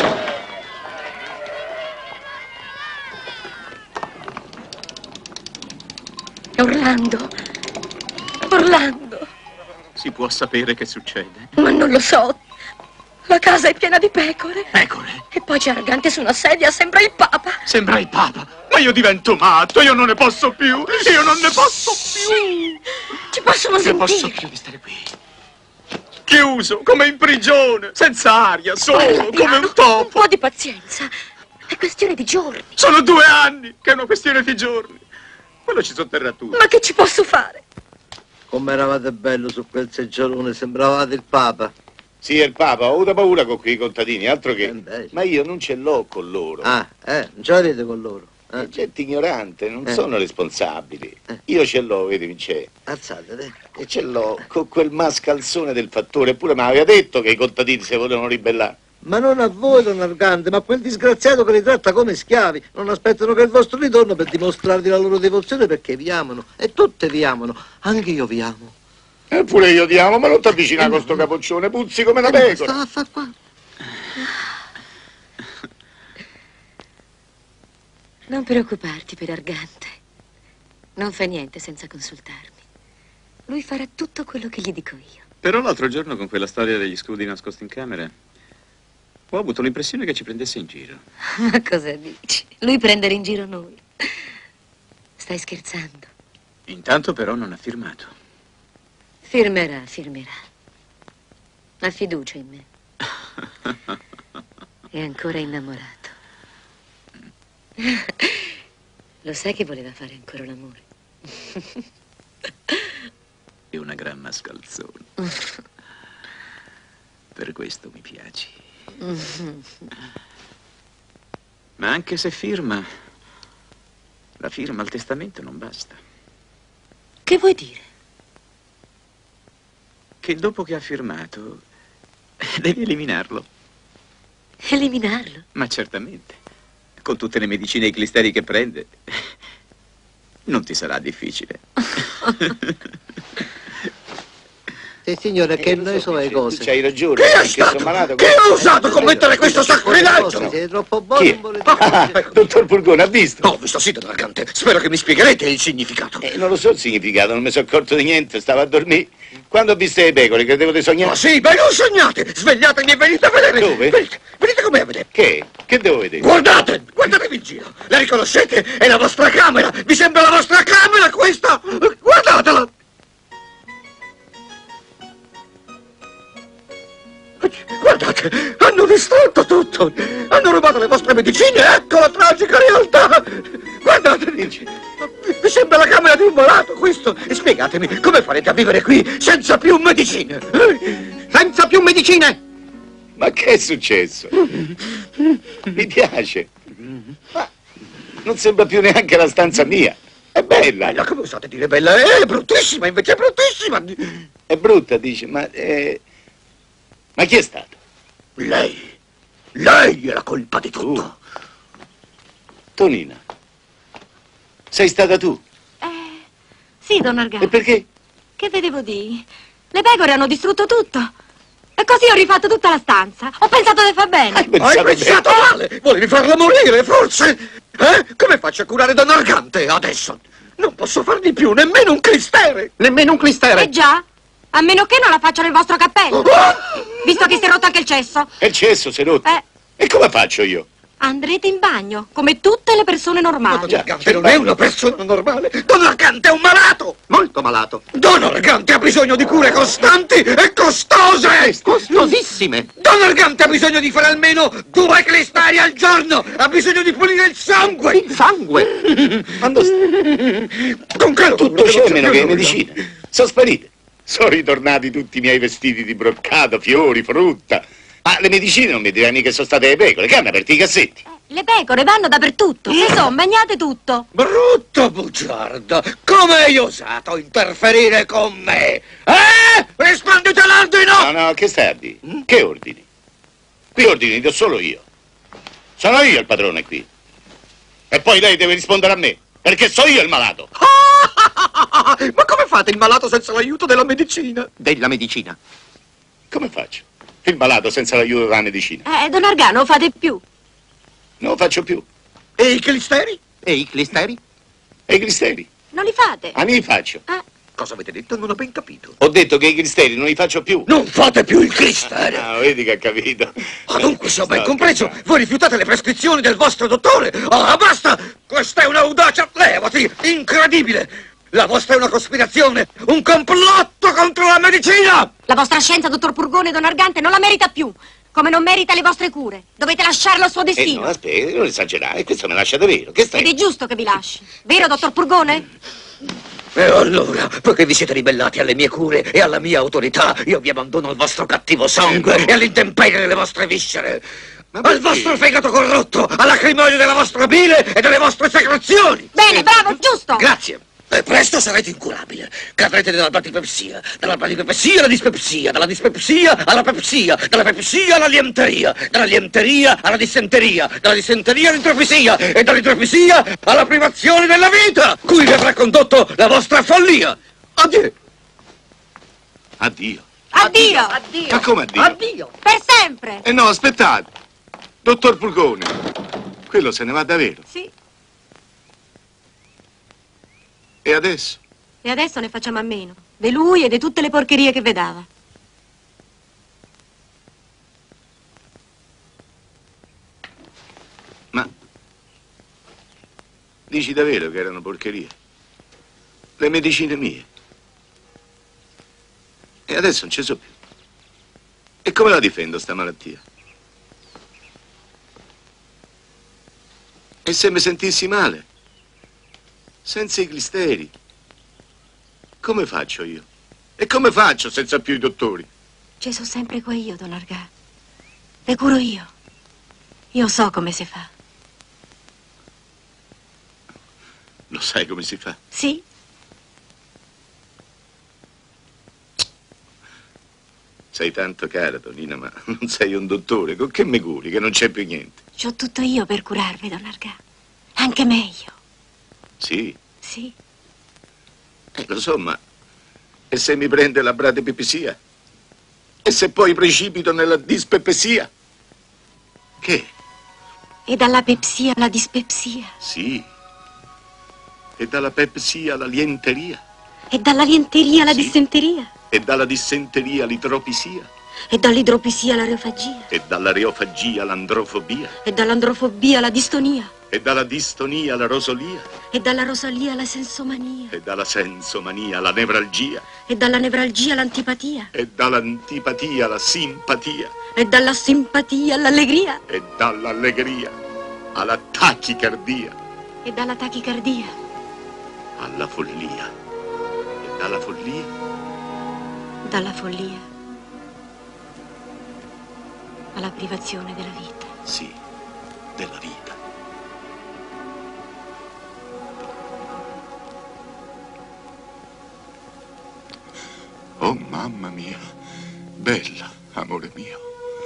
Orlando, Si può sapere che succede? ma non lo so. La casa è piena di pecore. Pecore? E poi c'è Argante su una sedia, sembra il Papa. Sembra il Papa. Ma io divento matto, io non ne posso più. Io non ne posso più. Ci possono Non ne sentire. posso più di stare qui. chiuso, come in prigione, senza aria, solo, come un topo. Un po' di pazienza. È questione di giorni. Sono 2 anni, che è una questione di giorni. Quello ci sotterra tutto. Ma che ci posso fare? Come eravate bello su quel seggiolone, sembravate il Papa. Sì, è il Papa, ho avuto paura con quei contadini, altro che... Ma io non ce l'ho con loro. Non ce l'avete con loro? È gente ignorante, non sono responsabili. Io ce l'ho, vedi, Vince. Alzate, E ce l'ho con quel mascalzone del fattore, eppure mi aveva detto che i contadini si volevano ribellare. Ma non a voi, don Argante, ma a quel disgraziato che li tratta come schiavi. Non aspettano che il vostro ritorno per dimostrarvi la loro devozione, perché vi amano. E tutte vi amano. Anche io vi amo. Eppure io ti amo, ma non ti avvicinare con sto capoccione, puzzi come una pecora. Sta a far qua. Non preoccuparti per Argante. Non fa niente senza consultarmi. Lui farà tutto quello che gli dico io. Però l'altro giorno con quella storia degli scudi nascosti in camera ho avuto l'impressione che ci prendesse in giro. Ma cosa dici? Lui prendere in giro noi. Stai scherzando? Intanto però non ha firmato. Firmerà. Ha fiducia in me. È ancora innamorato. Lo sai che voleva fare ancora l'amore? È una gran mascalzone. Per questo mi piaci. Ma anche se firma, la firma al testamento non basta. Che vuoi dire? Che dopo che ha firmato, devi eliminarlo. Eliminarlo? Ma certamente. Con tutte le medicine e i clisteri che prende, non ti sarà difficile. Sì, signore, che noi sono le cose. C'hai ragione. Chi è stato? Chi ha osato commettere questo sacrilegio? Siete troppo buoni, non volete... Dottor Burgone, ha visto? Ho visto sì, don Argante. Spero che mi spiegherete il significato. Non lo so il significato, non mi sono accorto di niente, stavo a dormire. Quando ho visto le pecore, credevo di sognare. Ma sì, beh, non sognate! Svegliatevi e venite a vedere! Dove? Venite con me a vedere! Che? Che devo vedere? Guardatevi in giro! La riconoscete? È la vostra camera! Vi sembra la vostra camera questa? Guardatela! Guardate, hanno distrutto tutto! Hanno rubato le vostre medicine, ecco la tragica realtà! Guardate, vi sembra la camera di un malato, questo? E spiegatemi, come farete a vivere qui senza più medicine? Senza più medicine! Ma che è successo? Mi piace. Ma non sembra più neanche la stanza mia. È bella. Bella, come osate dire bella? È bruttissima, invece è bruttissima! È brutta, dice, ma chi è stato? Lei! Lei è la colpa di tutto! Tonina, sei stata tu? Sì, don Argante. E perché? Che vedevo di? Le pecore hanno distrutto tutto. E così ho rifatto tutta la stanza. Ho pensato di far bene. Hai pensato male! Volevi farla morire, forse? Come faccio a curare don Argante adesso? Non posso far di più, nemmeno un clistere! Nemmeno un clistere! Eh già? A meno che non la faccio nel vostro cappello. Visto che si è rotto anche il cesso. E il cesso si è rotto? E come faccio io? Andrete in bagno, come tutte le persone normali. Don Argante non è una persona normale! Don Argante è un malato! Molto malato! Don Argante ha bisogno di cure costanti e costose! Costosissime! Don Argante ha bisogno di fare almeno 2 clisteri al giorno! Ha bisogno di pulire il sangue! Il sangue? Quando Con che tutto c'è meno che medicina. Sono sparite. Sono ritornati tutti i miei vestiti di broccato, fiori, frutta. Ma le medicine non mi diranno che sono state le pecore, che hanno aperto i cassetti. Le pecore vanno dappertutto. Si sono bagnate tutto. Brutto bugiardo! Come hai osato interferire con me? Rispondete all'ordine! No, che stai a dire? Che ordini? Qui ordini li do solo io. Sono io il padrone qui. E poi lei deve rispondere a me, perché so io il malato. Ma come fate il malato senza l'aiuto della medicina? Della medicina? Come faccio? Il malato senza l'aiuto della medicina. Don Argano, fate più. Non lo faccio più. E i clisteri? E i clisteri? E i clisteri? Non li fate? A me li faccio. Cosa avete detto? Non ho ben capito. Ho detto che i clisteri non li faccio più. Non fate più il clistere! Ah, vedi che ha capito. Dunque, se ho ben compreso, voi rifiutate le prescrizioni del vostro dottore! Basta! Questa è un'audacia, levati! Incredibile! La vostra è una cospirazione, un complotto contro la medicina! La vostra scienza, dottor Purgone, Don Argante, non la merita più. Come non merita le vostre cure. Dovete lasciarlo al suo destino. No, aspetta, non esagerare, questo mi lascia davvero. Che stai? Ed è giusto che vi lasci. Vero, dottor Purgone? E allora, poiché vi siete ribellati alle mie cure e alla mia autorità, io vi abbandono al vostro cattivo sangue e all'intemperie delle vostre viscere. Al vostro fegato corrotto, all'acrimonio della vostra bile e delle vostre secrezioni! Bene, bravo, giusto! Grazie! E presto sarete incurabile. Cadrete dalla platipepsia alla dispepsia, dalla dispepsia alla pepsia, dalla pepsia alla lienteria, dalla lienteria alla dissenteria, dalla dissenteria all'intropesia e dall'intropesia alla privazione della vita, cui vi avrà condotto la vostra follia. Addio! Addio. Addio! Addio! Ma come addio? Addio! Per sempre! No, aspettate. Dottor Purgone, quello se ne va davvero. Sì. E adesso? E adesso ne facciamo a meno. Di lui e di tutte le porcherie che vedava. Ma dici davvero che erano porcherie? Le medicine mie? E adesso non ci so più. E come la difendo sta malattia? E se mi sentissi male? Senza i clisteri? Come faccio io? E come faccio senza più i dottori? Ci sono sempre qua io, Don Argà. Le curo io. Io so come si fa. Lo sai come si fa? Sì. Sei tanto cara, Tonina, ma non sei un dottore. Con che mi curi, che non c'è più niente? C'ho tutto io per curarvi, Don Argà. Anche meglio. Sì? Sì. Lo so, ma... E se mi prende la bradipepsia? E se poi precipito nella dispepsia? Che? E dalla pepsia alla dispepsia. Sì. E dalla pepsia alla lienteria. E dalla lienteria alla Sì. dissenteria. E dalla dissenteria all'idropisia. E dall'idropisia alla reofagia. E dalla reofagia all'androfobia. E dall'androfobia alla distonia. E dalla distonia alla rosolia. E dalla rosalia alla sensomania. E dalla sensomania alla nevralgia. E dalla nevralgia all'antipatia. E dall'antipatia alla simpatia. E dalla simpatia all'allegria. E dall'allegria alla tachicardia. E dalla tachicardia Alla follia. E dalla follia dalla follia alla privazione della vita. Sì, della vita. Oh, mamma mia, bella, amore mio.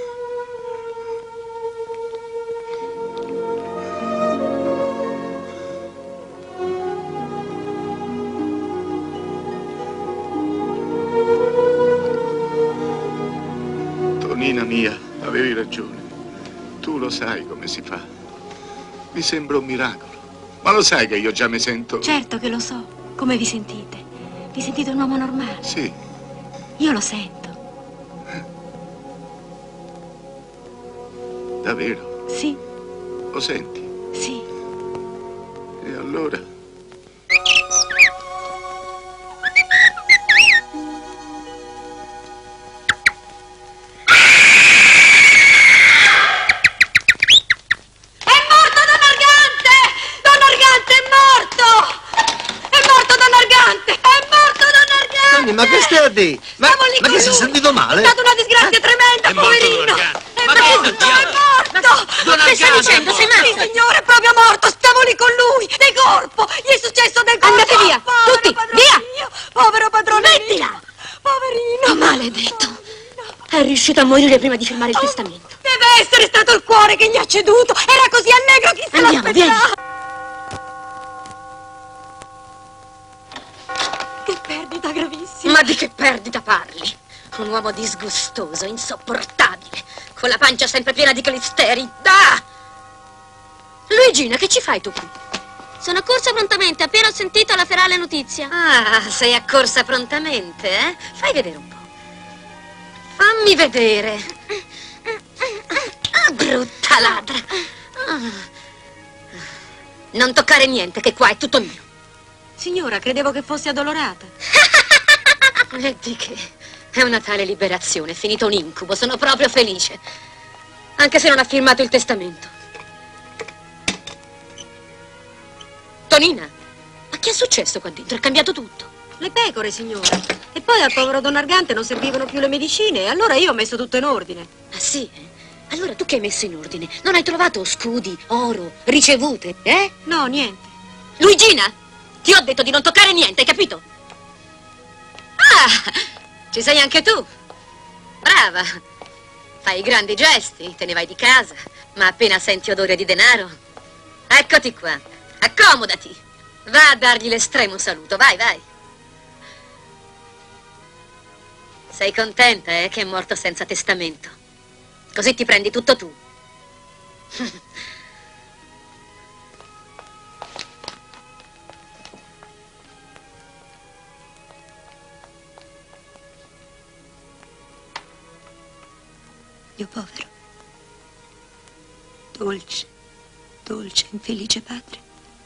Tonina mia, avevi ragione. Tu lo sai come si fa. Mi sembra un miracolo. Ma lo sai che io già mi sento... Certo che lo so. Come vi sentite? Vi sentite un uomo normale? Sì. Io lo sento. Davvero? Sì. Lo senti? Sì. E allora? Ma che stai a dire? Ma che si è sentito male? È stata una disgrazia tremenda, poverino! È morto, è morto! Che stai dicendo? Sei matto? Sì, signore, è proprio morto! Stavo lì con lui, del corpo! Gli è successo del corpo! Andate via! Tutti, via! Mio, povero padrone Smettila! mio! Poverino! Maledetto! È riuscito a morire prima di firmare il testamento. Deve essere stato il cuore che gli ha ceduto! Era così allegro, chi se Andiamo, l'aspettava! Che perdita gravissima! Ma di che perdita parli? Un uomo disgustoso, insopportabile, con la pancia sempre piena di clisteri. Da! Luigina, che ci fai tu qui? Sono accorsa prontamente, appena ho sentito la ferale notizia. Ah, sei accorsa prontamente, eh? Fai vedere un po'. Fammi vedere. Ah, brutta ladra. Non toccare niente, che qua è tutto mio. Signora, credevo che fosse addolorata. E di che? È una tale liberazione, è finito un incubo, sono proprio felice. Anche se non ha firmato il testamento. Tonina, ma che è successo qua dentro? È cambiato tutto. Le pecore, signora. E poi al povero Don Argante non servivano più le medicine, e allora io ho messo tutto in ordine. Ah sì? Allora tu che hai messo in ordine? Non hai trovato scudi, oro, ricevute, eh? No, niente. Luigina, ti ho detto di non toccare niente, hai capito? Ah, ci sei anche tu. Brava. Fai i grandi gesti, te ne vai di casa, ma appena senti odore di denaro, eccoti qua, accomodati. Va a dargli l'estremo saluto, vai, vai. Sei contenta, che è morto senza testamento? Così ti prendi tutto tu. Dio povero, dolce, dolce, infelice padre.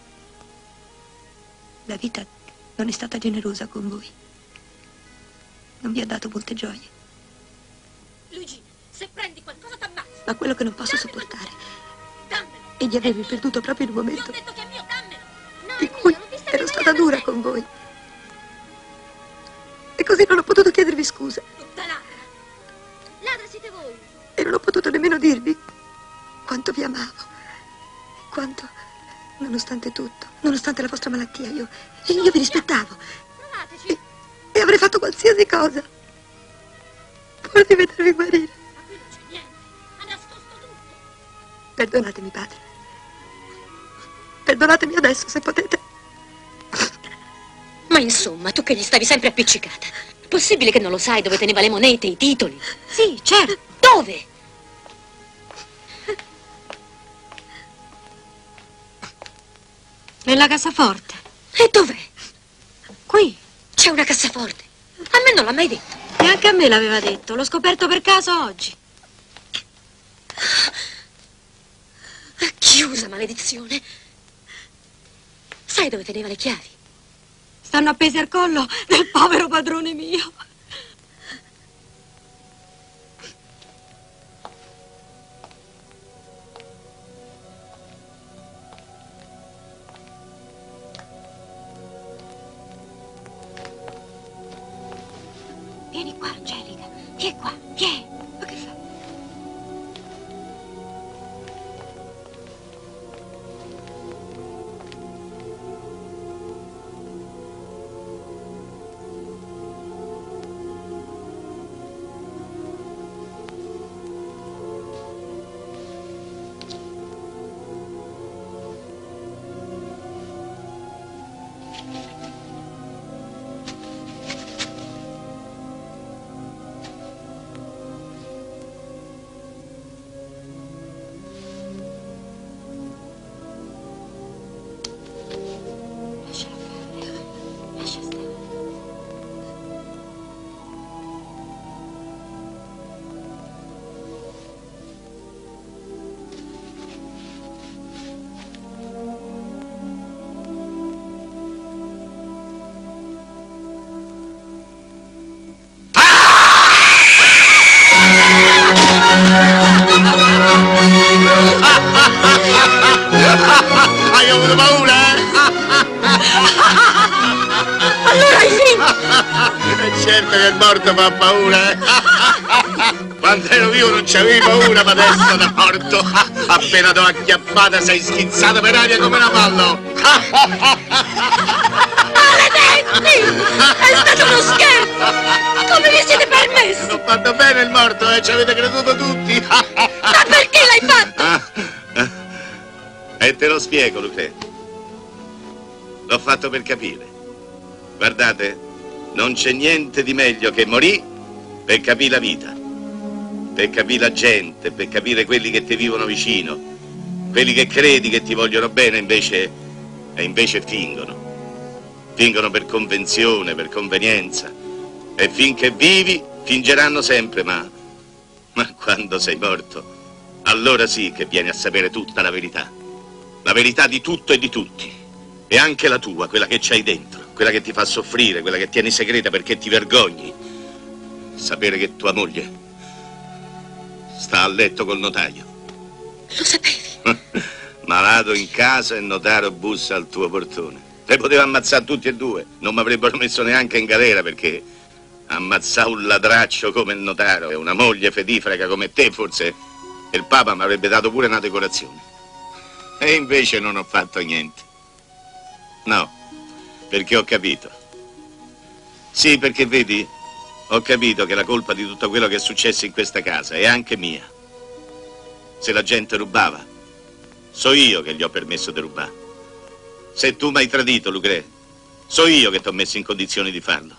La vita non è stata generosa con voi. Non vi ha dato molte gioie. Luigi, se prendi qualcosa t'ammazzo. Ma quello che non posso sopportare è di avervi perduto proprio in un momento in cui ero stata dura con voi. E così non ho potuto chiedervi scusa. Ladra siete voi. E non ho potuto nemmeno dirvi quanto vi amavo. Quanto, nonostante tutto, nonostante la vostra malattia, io vi rispettavo. E avrei fatto qualsiasi cosa pur di vedervi guarire. Ma qui non c'è niente. Ha nascosto tutto. Perdonatemi, padre. Perdonatemi adesso, se potete. Ma insomma, tu che gli stavi sempre appiccicata. Possibile che non lo sai dove teneva le monete, i titoli? Sì, certo. Dove? Nella cassaforte. E dov'è? Qui. C'è una cassaforte. A me non l'ha mai detto. E anche a me l'aveva detto. L'ho scoperto per caso oggi. È chiusa, maledizione. Sai dove teneva le chiavi? Stanno appesi al collo del povero padrone mio. Vieni qua, Angelica. Vieni qua, vieni. Ma che fa? Hai avuto paura, Allora hai finito! È certo che il morto fa paura, Quando ero vivo non c'avevi paura, ma adesso da morto, appena t'ho acchiappata sei schizzata per aria come una pallo. Maledetti! È stato uno scherzo! Come vi siete permessi? L'ho fatto bene il morto, ci avete creduto tutti. Ma perché l'hai fatto? E te lo spiego, Lucrezia. L'ho fatto per capire. Guardate, non c'è niente di meglio che morì per capire la vita, per capire la gente, per capire quelli che ti vivono vicino, quelli che credi che ti vogliono bene invece fingono. Fingono per convenzione, per convenienza. E finché vivi, fingeranno sempre, ma quando sei morto, allora sì che vieni a sapere tutta la verità. La verità di tutto e di tutti. E anche la tua, quella che c'hai dentro, quella che ti fa soffrire, quella che tieni segreta perché ti vergogni. Sapere che tua moglie sta a letto col notaio. Lo sapevi? Malato in casa e il notaio bussa al tuo portone. Te poteva ammazzare tutti e due, non mi avrebbero messo neanche in galera perché ammazzare un ladraccio come il notaio e una moglie fedifraga come te, forse il Papa mi avrebbe dato pure una decorazione. E invece non ho fatto niente. No, perché ho capito. Sì, perché vedi, ho capito che la colpa di tutto quello che è successo in questa casa è anche mia. Se la gente rubava, so io che gli ho permesso di rubare. Se tu mi hai tradito, Lucre, so io che ti ho messo in condizioni di farlo.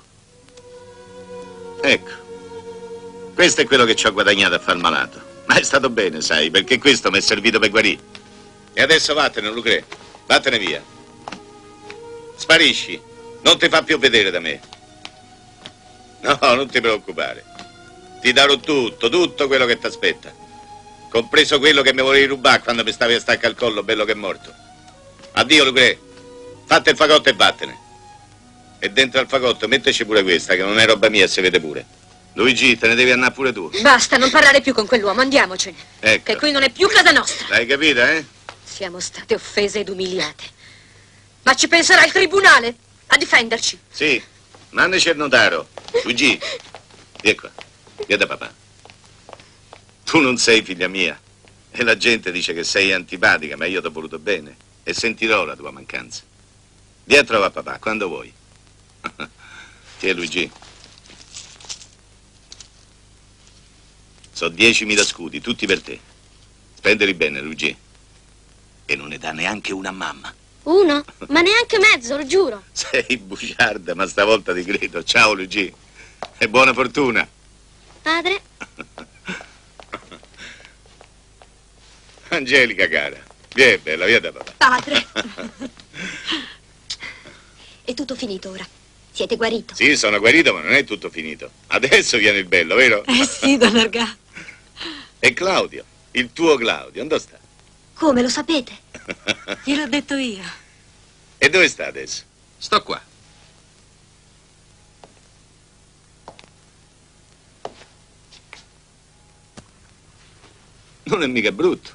Ecco, questo è quello che ci ho guadagnato a far malato. Ma è stato bene, sai, perché questo mi è servito per guarire. E adesso vattene, Lucre, vattene via. Sparisci, non ti fa più vedere da me. No, non ti preoccupare. Ti darò tutto quello che ti aspetta. Compreso quello che mi volevi rubare quando mi stavi a staccare il collo, bello che è morto. Addio, Lucre. Fate il fagotto e vattene. E dentro al fagotto metteci pure questa, che non è roba mia, si vede pure. Luigi, te ne devi andare pure tu. Basta, non parlare più con quell'uomo, andiamocene. Ecco. Che qui non è più casa nostra. L'hai capita, eh? Siamo state offese ed umiliate. Ma ci penserà il tribunale a difenderci. Sì, mandaci il notaro. Luigi, vieni qua, vieni da papà. Tu non sei figlia mia. E la gente dice che sei antipatica, ma io ti ho voluto bene. E sentirò la tua mancanza. Vieni a trovare papà, quando vuoi. Tiè, Luigi. So 10.000 scudi, tutti per te. Spendili bene, Luigi. E non ne dà neanche una a mamma. Uno? Ma neanche mezzo, lo giuro. Sei bugiarda, ma stavolta ti credo. Ciao, Luigi. E buona fortuna. Padre? Angelica, cara. Vieni, bella, via da papà. Padre. È tutto finito ora. Siete guarito. Sì, sono guarito, ma non è tutto finito. Adesso viene il bello, vero? Sì, don Argà. E Claudio, il tuo Claudio, dove sta? Come lo sapete? Gliel'ho detto io. E dove sta adesso? Sto qua. Non è mica brutto.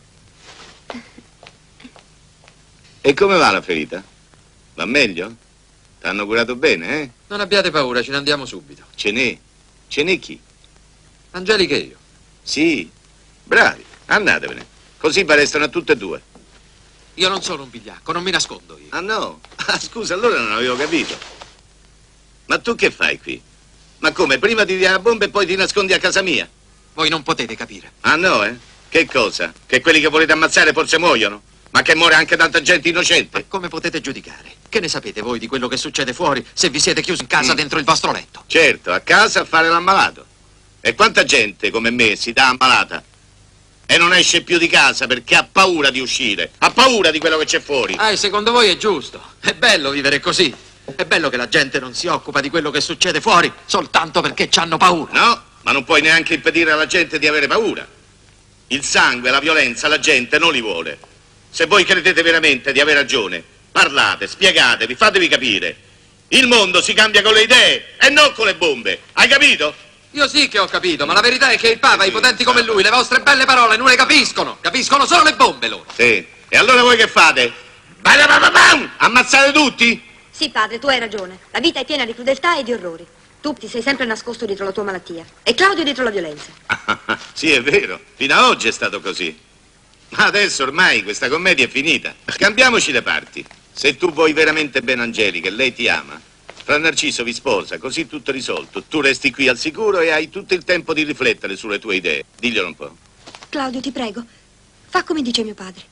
E come va la ferita? Va meglio? T'hanno curato bene, eh? Non abbiate paura, ce ne andiamo subito. Ce n'è? Ce n'è chi? Angelica e io. Sì, bravi, andatevene. Così vi restano a tutte e due. Io non sono un vigliacco, non mi nascondo io. Ah no? Ah, scusa, allora non avevo capito. Ma tu che fai qui? Ma come, prima ti dia la bomba e poi ti nascondi a casa mia? Voi non potete capire. Ah no, eh? Che cosa? Che quelli che volete ammazzare forse muoiono? Ma che muore anche tanta gente innocente? Ma come potete giudicare? Che ne sapete voi di quello che succede fuori se vi siete chiusi in casa dentro il vostro letto? Certo, a casa a fare l'ammalato. E quanta gente come me si dà ammalata e non esce più di casa perché ha paura di uscire, ha paura di quello che c'è fuori. Ah, e secondo voi è giusto? È bello vivere così. È bello che la gente non si occupa di quello che succede fuori soltanto perché c'hanno paura. No, ma non puoi neanche impedire alla gente di avere paura. Il sangue, la violenza, la gente non li vuole. Se voi credete veramente di aver ragione, parlate, spiegatevi, fatevi capire. Il mondo si cambia con le idee e non con le bombe. Hai capito? Io sì che ho capito, ma la verità è che il Papa, i potenti come lui, le vostre belle parole non le capiscono. Capiscono solo le bombe loro. Sì. E allora voi che fate? Ammazzate tutti? Sì, padre, tu hai ragione. La vita è piena di crudeltà e di orrori. Tu ti sei sempre nascosto dietro la tua malattia. E Claudio dietro la violenza. Sì, è vero. Fino a oggi è stato così. Ma adesso ormai questa commedia è finita. Cambiamoci le parti. Se tu vuoi veramente bene Angelica e lei ti ama, Fra Narciso vi sposa, così tutto risolto. Tu resti qui al sicuro e hai tutto il tempo di riflettere sulle tue idee. Diglielo un po'. Claudio, ti prego, fa come dice mio padre.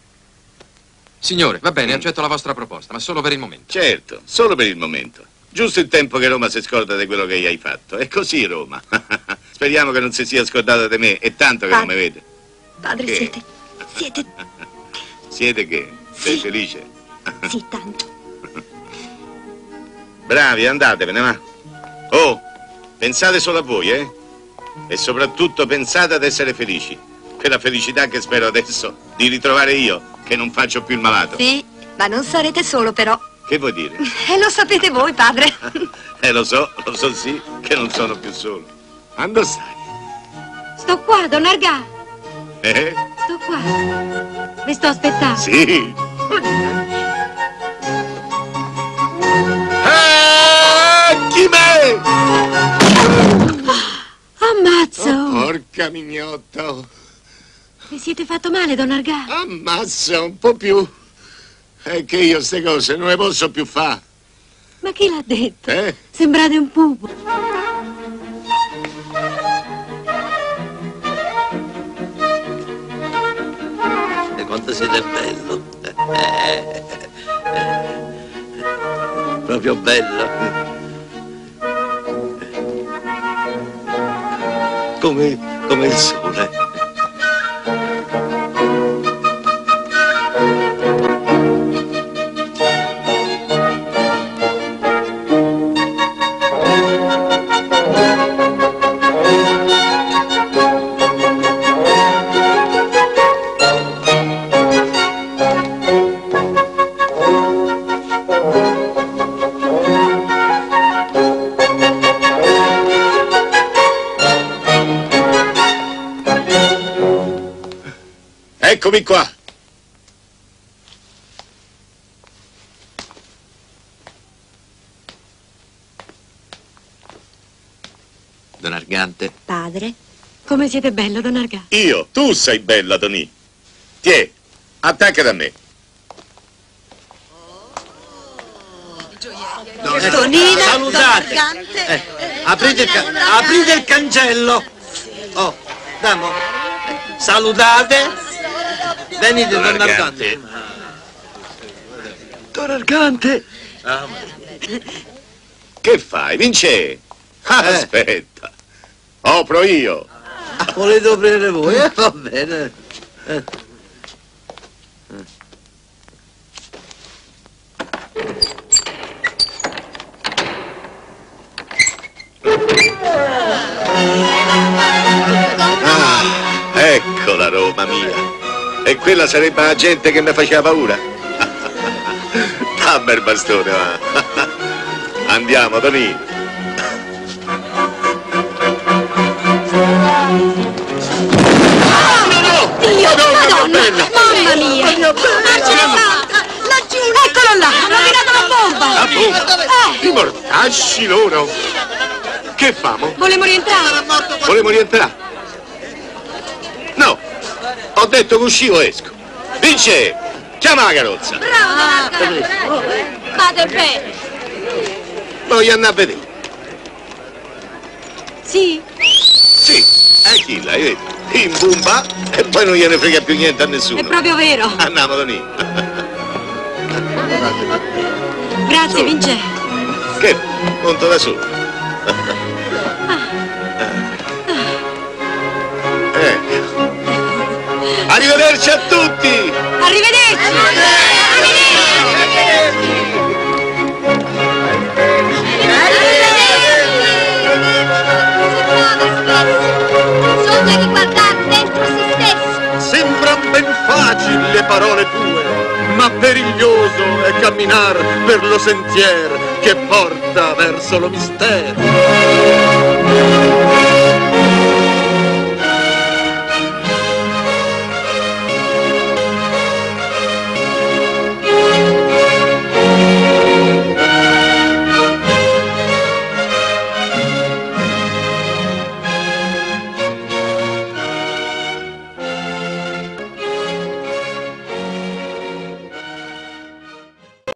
Signore, va bene, accetto la vostra proposta, ma solo per il momento. Certo, solo per il momento. Giusto il tempo che Roma si scorda di quello che gli hai fatto. È così Roma. Speriamo che non si sia scordata di me, è tanto che non mi vede. Padre, Che? siete... Siete che? Sei felice? Sì, tanto. Bravi, andatevene, ma. Oh, pensate solo a voi, eh? E soprattutto pensate ad essere felici. Quella felicità che spero adesso di ritrovare io, che non faccio più il malato. Sì, Ma non sarete solo, però. Che vuoi dire? E lo sapete voi, padre. Lo so sì, che non sono più solo. Quando stai? Sto qua, Don Argà. Sto qua. Vi sto aspettando. Sì. Chi me? Ammazzo. Porca mignotta. Vi siete fatto male, Don Argà? Ammazza, un po' più. È che io ste cose non le posso più fare. Ma chi l'ha detto? Sembrate un pupo. E quanto siete bello. Proprio bello. Come il sole. Eccomi qua. Don Argante. Padre, come siete bello, Don Argà. Io? Tu sei bella, Toni. Tiè, attacca da me. Tonino, salutate. Aprite il cancello. Oh, damo. Salutate. Venite, Don Argante. Don Argante. Che fai, Vince? Aspetta. Opro io. Volete aprire voi? Va bene. Ecco la Roma mia. E quella sarebbe la gente che mi faceva paura. Dammi il bastone, va. Andiamo, Toni. Dio, Madonna! Mamma mia! Laggiù! Eccolo là! Hanno tirato la bomba! La bomba? I mortacci loro! Che famo? Volemo rientrare? Volemo rientrare? No! Ho detto che uscivo e esco. Vince! Chiama la carrozza! Bravo! Fate bene! Voglio andare a vedere. Sì? Sì, chi l'hai detto? In bomba e poi non gliene frega più niente a nessuno. È proprio vero. Andiamo, Toni. Grazie, Vince. Che? Conto da solo. Ecco. Arrivederci a tutti! Arrivederci! Sogna di guardare dentro se stesso. Sembran ben facili le parole tue, ma periglioso è camminar per lo sentier che porta verso lo mistero.